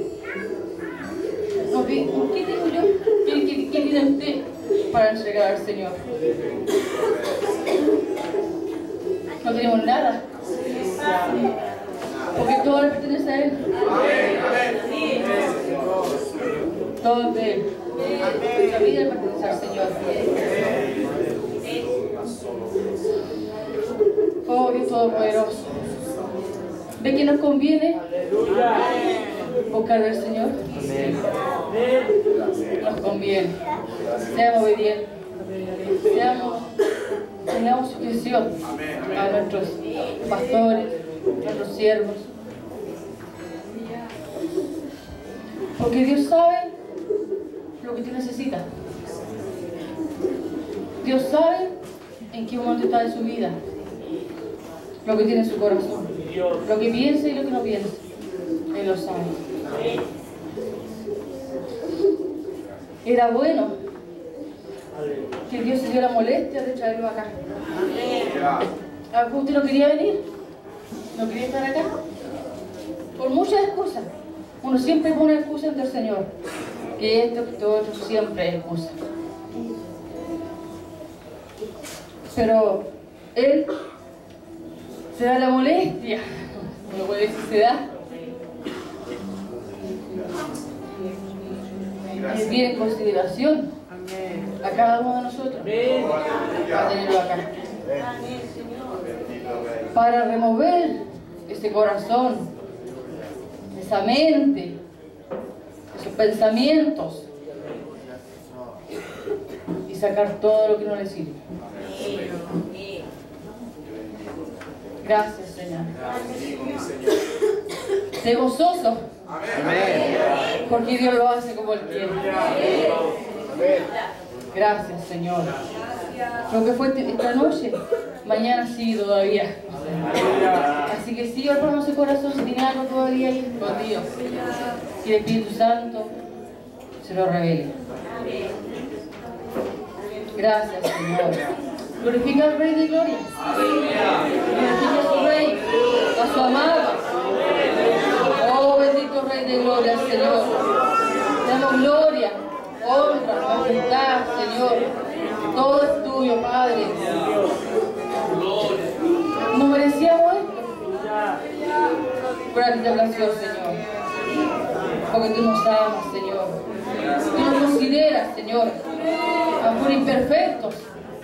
no, ¿qué ¿qué digo yo? ¿Qué, qué, qué tiene usted para entregar al Señor? No tenemos nada, porque todo le pertenece a Él. Todo es de Él. Nuestra vida le pertenece al Señor. Oh, Dios Todopoderoso. ¿Ve que nos conviene buscar al Señor? Nos conviene. Seamos obedientes. Seamos, tengamos sujeción a nuestros pastores, a nuestros siervos. Porque Dios sabe lo que tú necesitas. Dios sabe en qué momento está de su vida, lo que tiene en su corazón, lo que piensa y lo que no piensa. Él lo sabe. Era bueno que Dios se dio la molestia de traerlo acá. ¿A usted no quería venir? ¿No quería estar acá? Por muchas excusas. Uno siempre pone excusas ante el Señor. Que esto, que todo otro, siempre es excusa. Pero Él se da la molestia. Uno puede decir, se da. Es bien en consideración a cada uno de nosotros para tenerlo acá. Para remover ese corazón, esa mente, esos pensamientos y sacar todo lo que no le sirve. Gracias, Señor. Sé gozoso. Porque Dios lo hace como Él quiere. Gracias, Señor. Lo que fue esta noche, mañana sigue todavía. Así que siga por nuestro corazón si tiene algo todavía ahí escondido. Que el Espíritu Santo se lo revele. Gracias, Señor. Glorifica al Rey de Gloria. Glorifica a su Rey, a su amado. Oh, bendito Rey de Gloria, Señor. Te damos gloria, honra, majestad, Señor. Todo es tuyo, Padre. No merecíamos esto, pero a ti te plació, Señor. Porque tú nos amas, Señor. Tú nos consideras, Señor, aún imperfectos,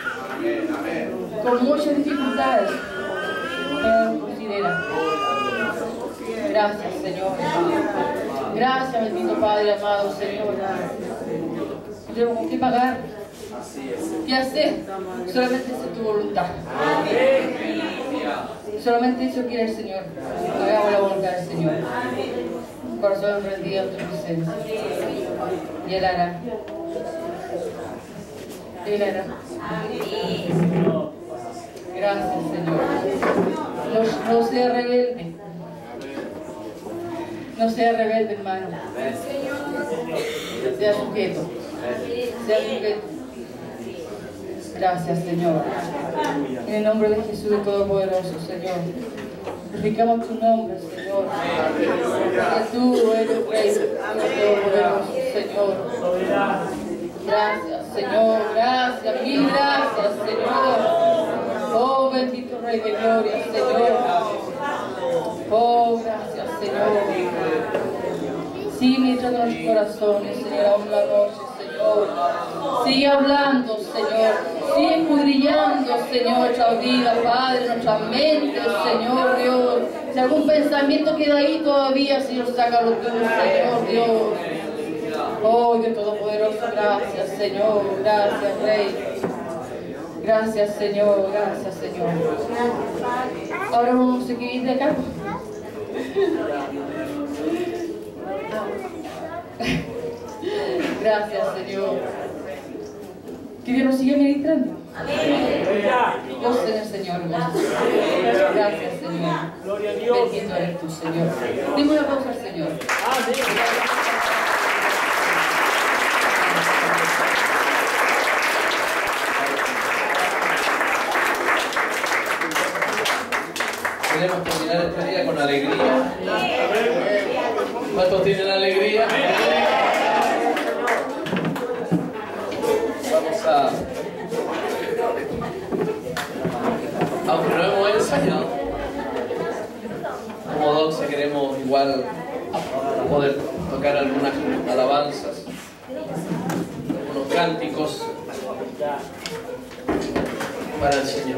con muchas dificultades, pero nos consideras. Gracias, Señor. Gracias, bendito Padre amado, Señor. No tengo con qué pagar. ¿Qué hacer? Solamente es tu voluntad. Solamente eso quiere el Señor. Hagamos la voluntad del Señor. Corazón rendido en tu presencia. Y Él hará. Él hará. Gracias, Señor. No, no sea rebelde. No sea rebelde, hermano. Sea sujeto. Sea sujeto. Gracias, Señor. En el nombre de Jesús, el Todopoderoso, Señor. Glorificamos tu nombre, Señor. Porque tú eres Rey, Todopoderoso, Señor. Gracias, Señor. Gracias, mil gracias, Señor. Oh, bendito Rey de Gloria, Señor. Oh, gracias, Señor. Sigue ministrando nuestros corazones, Señor, aún la noche, Señor. Sigue hablando, Señor. Sigue escudriñando, Señor, nuestra vida, Padre, nuestra mente, Señor Dios. Si algún pensamiento queda ahí todavía, Señor, sácalo tú, Señor Dios. Oh, Dios Todopoderoso, gracias, Señor, gracias, Rey. Gracias, Señor, gracias, Señor. Ahora vamos a seguir de acá. Gracias, Señor. Que Dios nos siga ministrando. Dios en el Señor, hermano. Gracias, Señor. Gloria a Dios. Bendito eres tú, Señor. Dime una pausa al Señor. Queremos terminar este día con alegría. ¿Cuántos tienen alegría? Vamos a... Aunque no hemos ensayado, como doce queremos igual poder tocar algunas alabanzas, algunos cánticos para el Señor.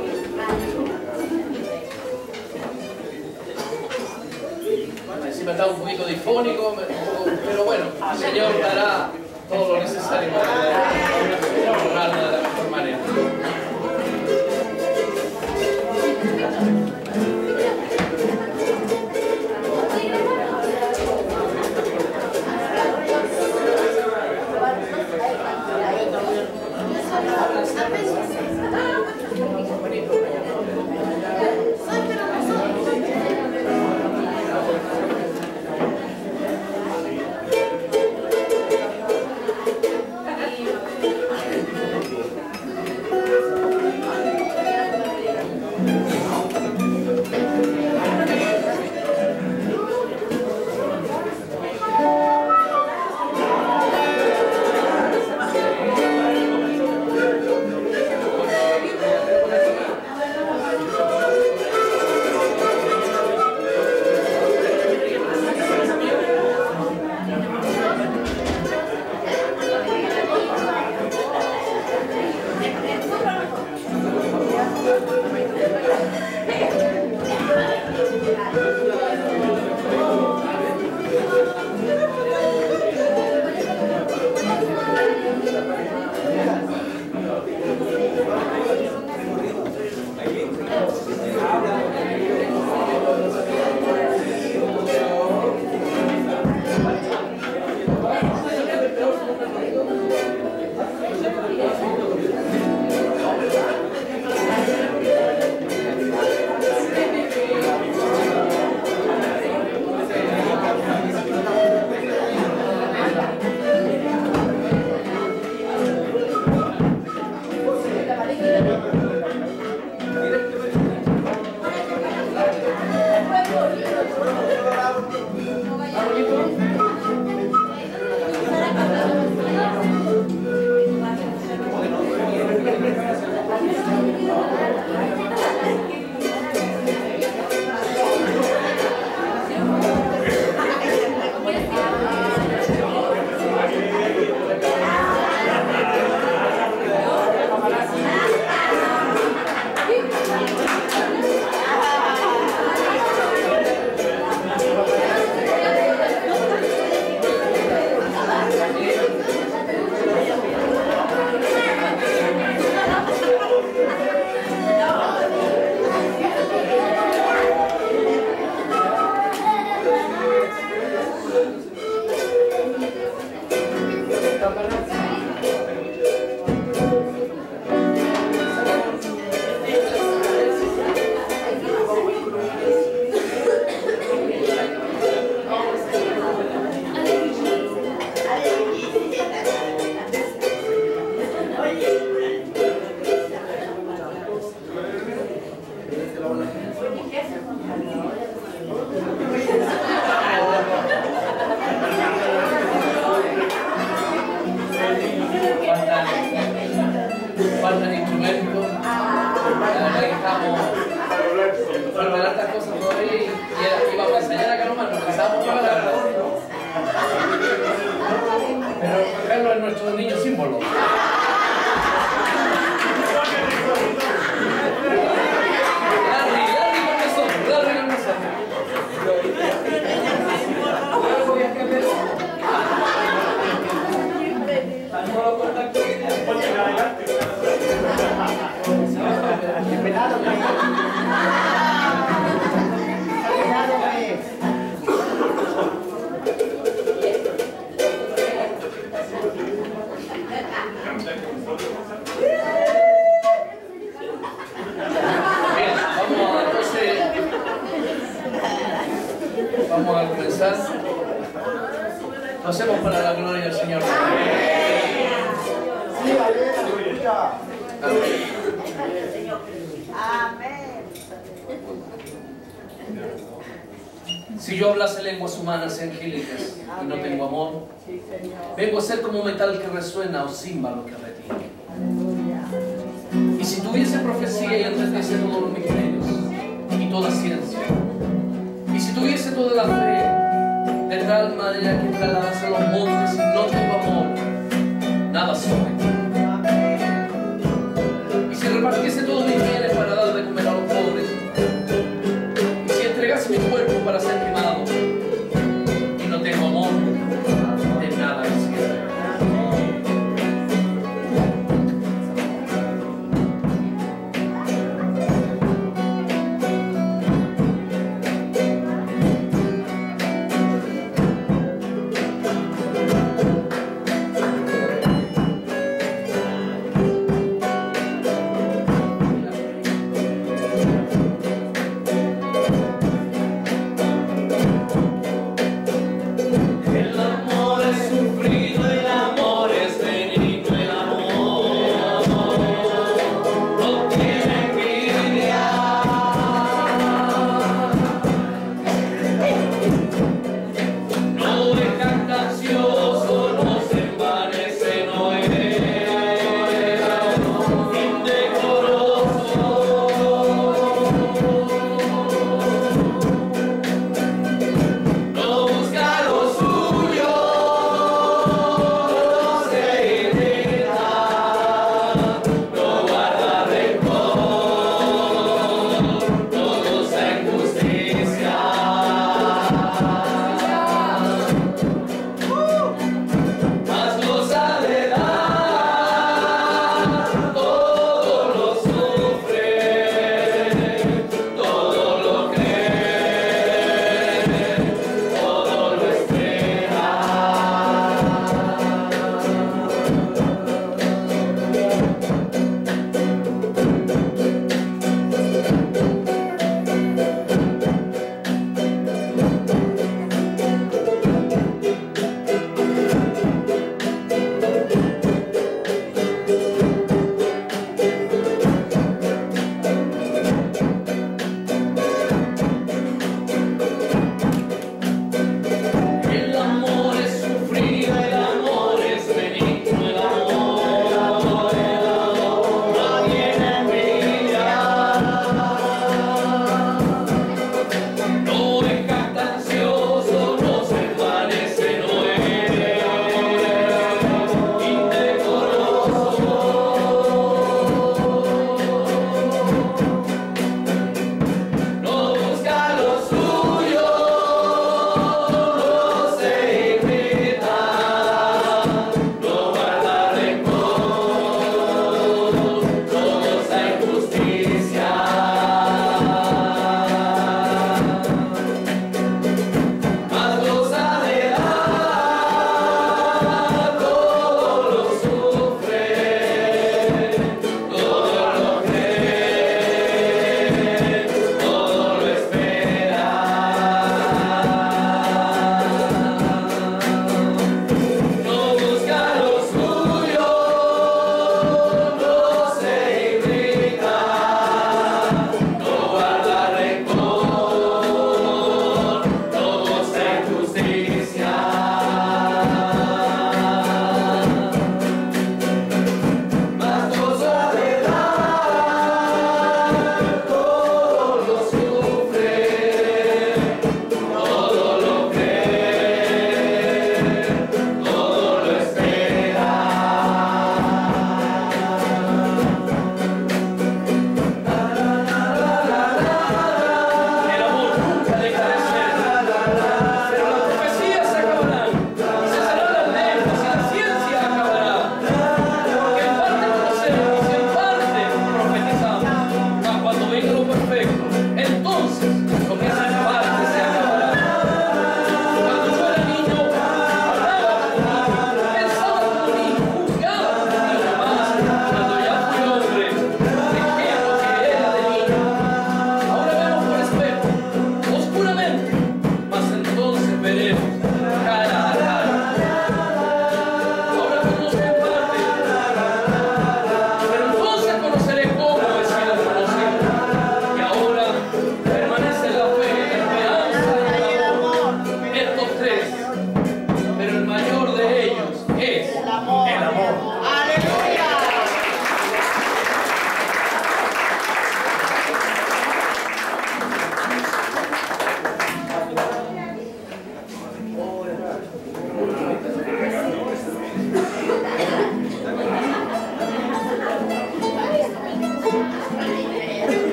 Encima está un poquito difónico, pero bueno, el Señor dará todo lo necesario para honrarla de la mejor manera. Faltan instrumentos, la verdad que estamos, faltan hartas cosas todavía y, y íbamos a ensayar acá nomás, nos pensábamos para la verdad. Pero Carlos es nuestro niño símbolo. Larry, Larry con nosotros, Larry con nosotros. Lo hacemos para la gloria del Señor. Amén. Si yo hablase lenguas humanas y angélicas y no tengo amor, vengo a ser como metal que resuena o címbalo que retiene. Y si tuviese profecía y entendiese todos los misterios y toda ciencia, y si tuviese toda la fe, de tal manera que trasladase los montes y no tengo amor, nada soy. Y si repartiese todos mis bienes para dar de comer a los pobres, y si entregase mi cuerpo para ser quemado, y no tengo amor, de nada me sirve.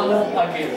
amo a aquel.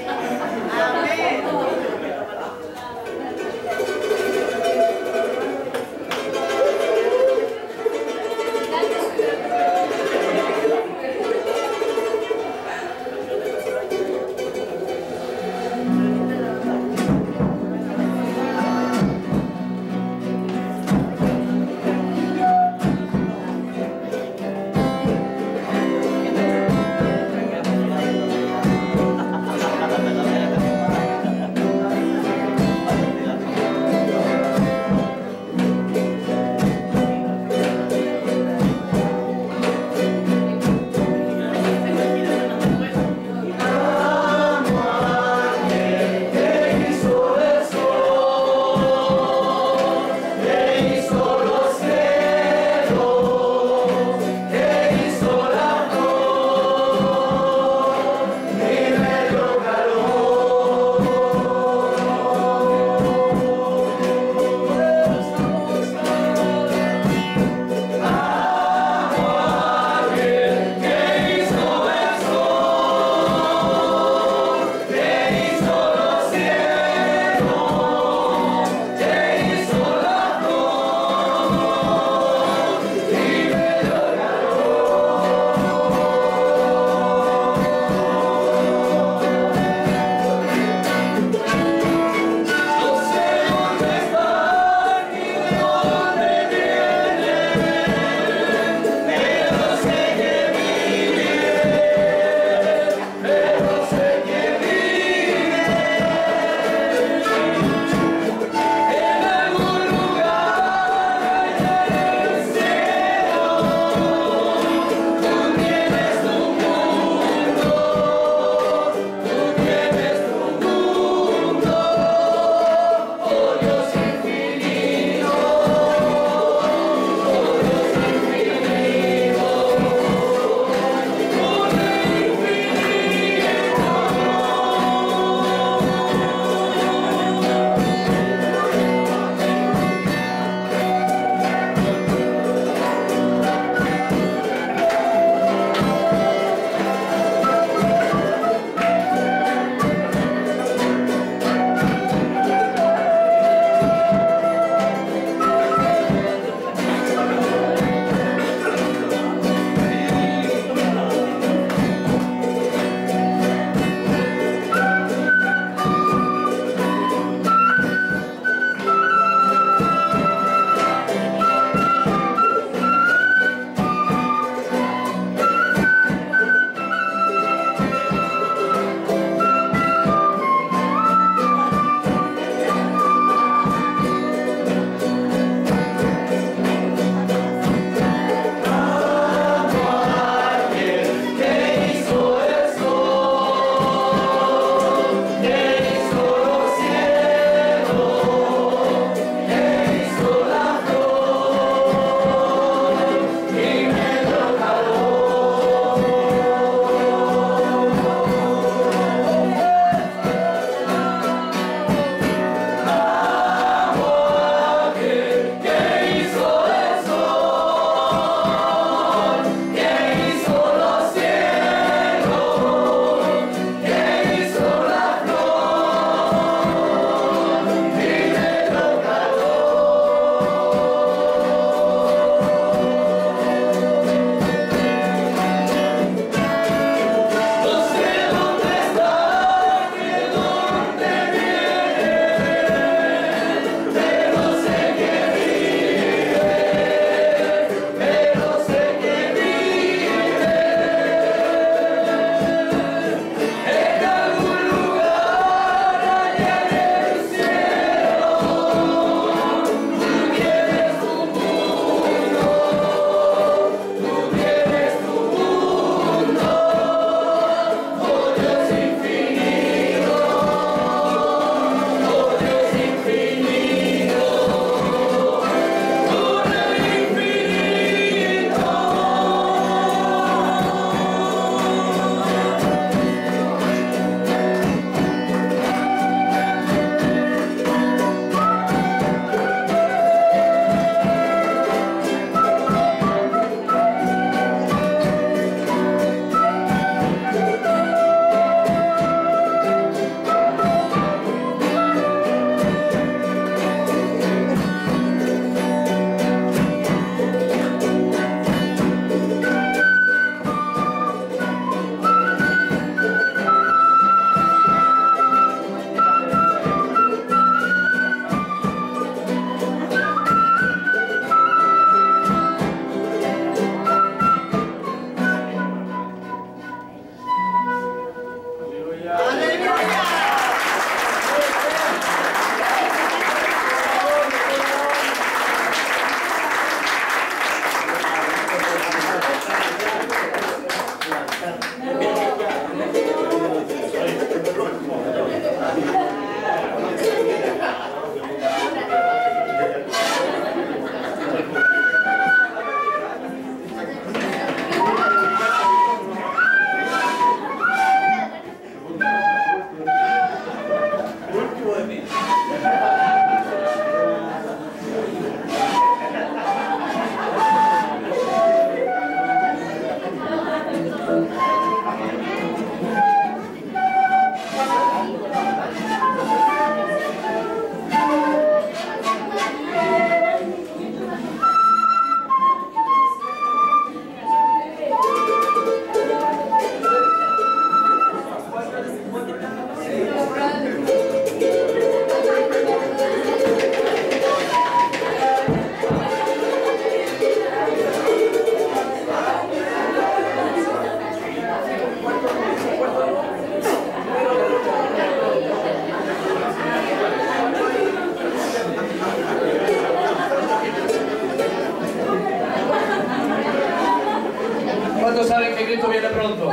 ¿Cuántos saben que Cristo viene pronto?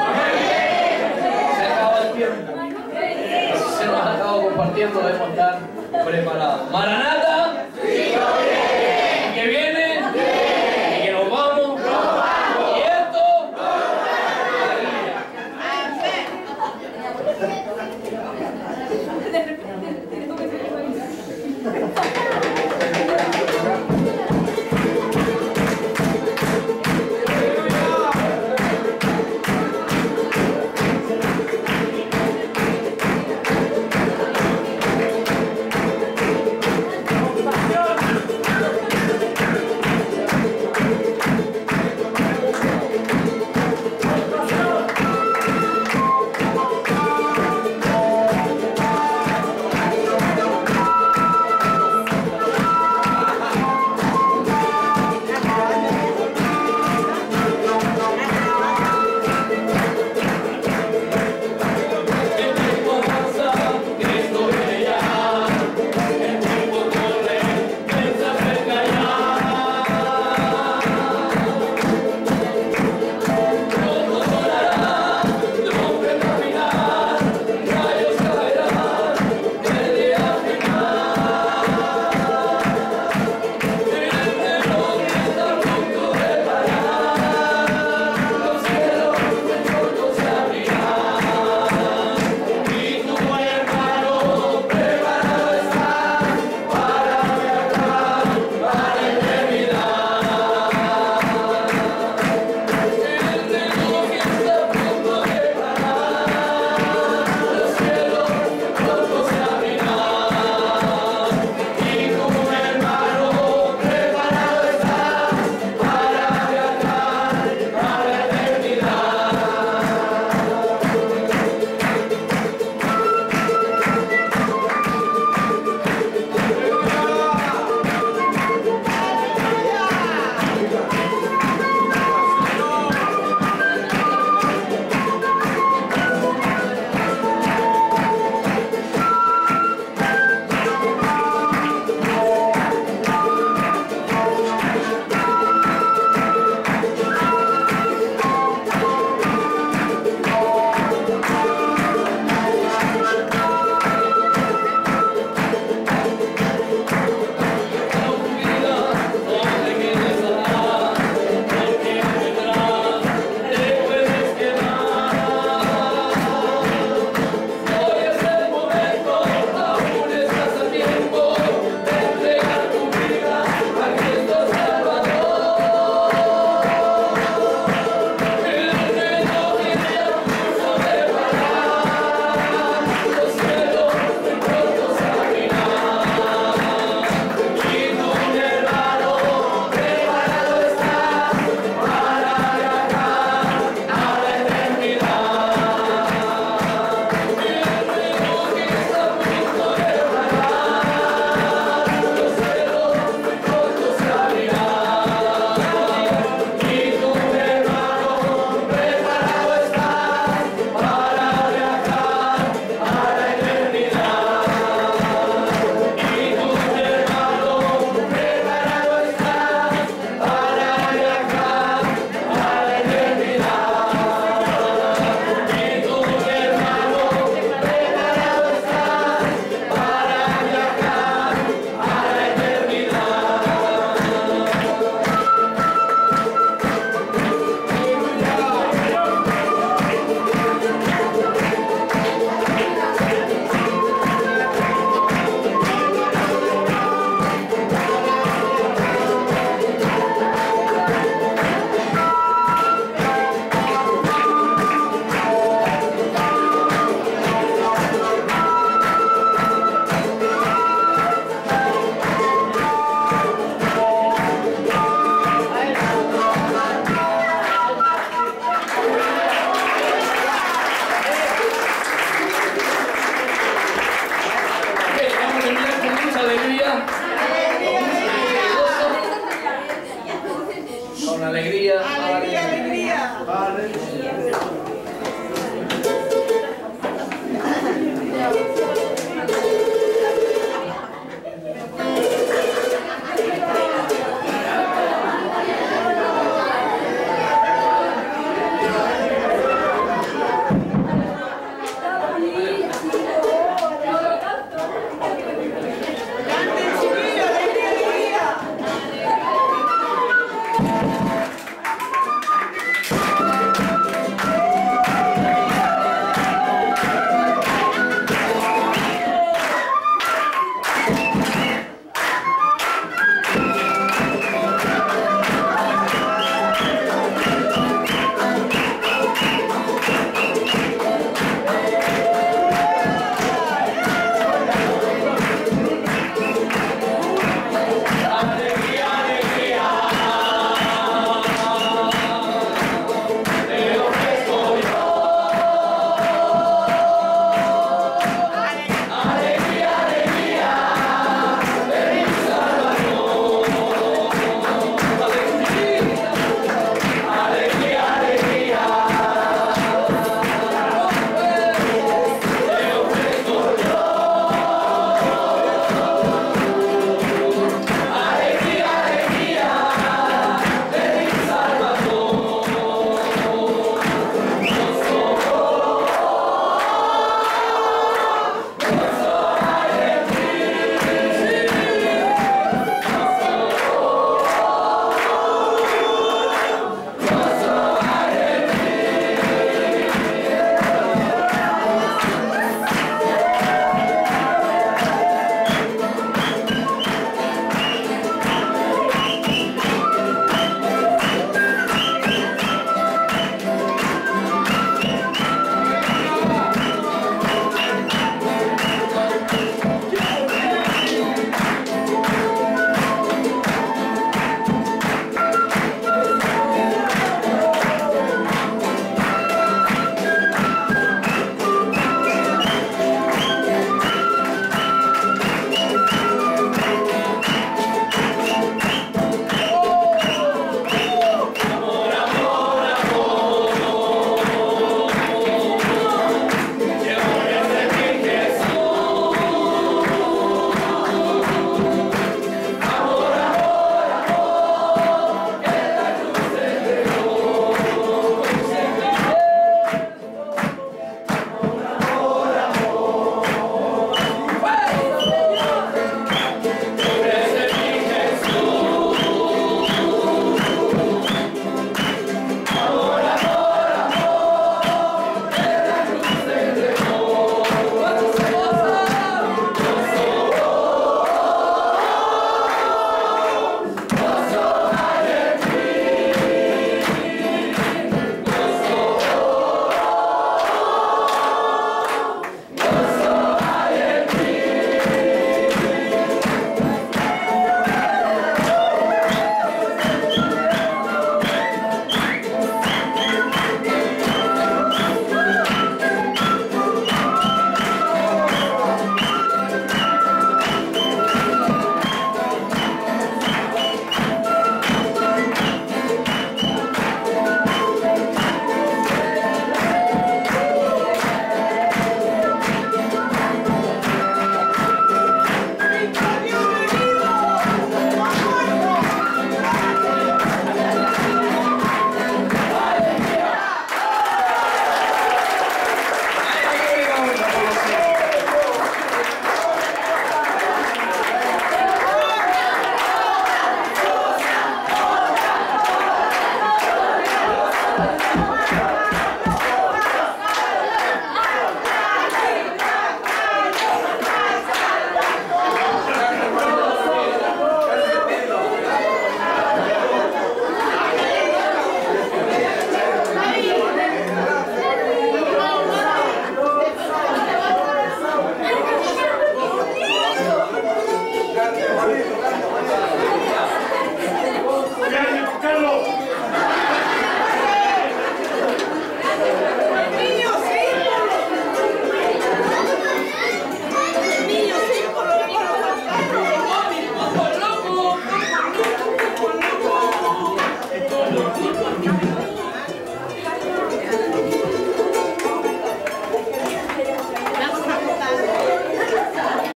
Se acaba el tiempo. Así se nos ha acabado compartiendo, debemos estar preparados. Maranata, y que viene, y que nos vamos, y esto, Con alegría. Alegría, alegría.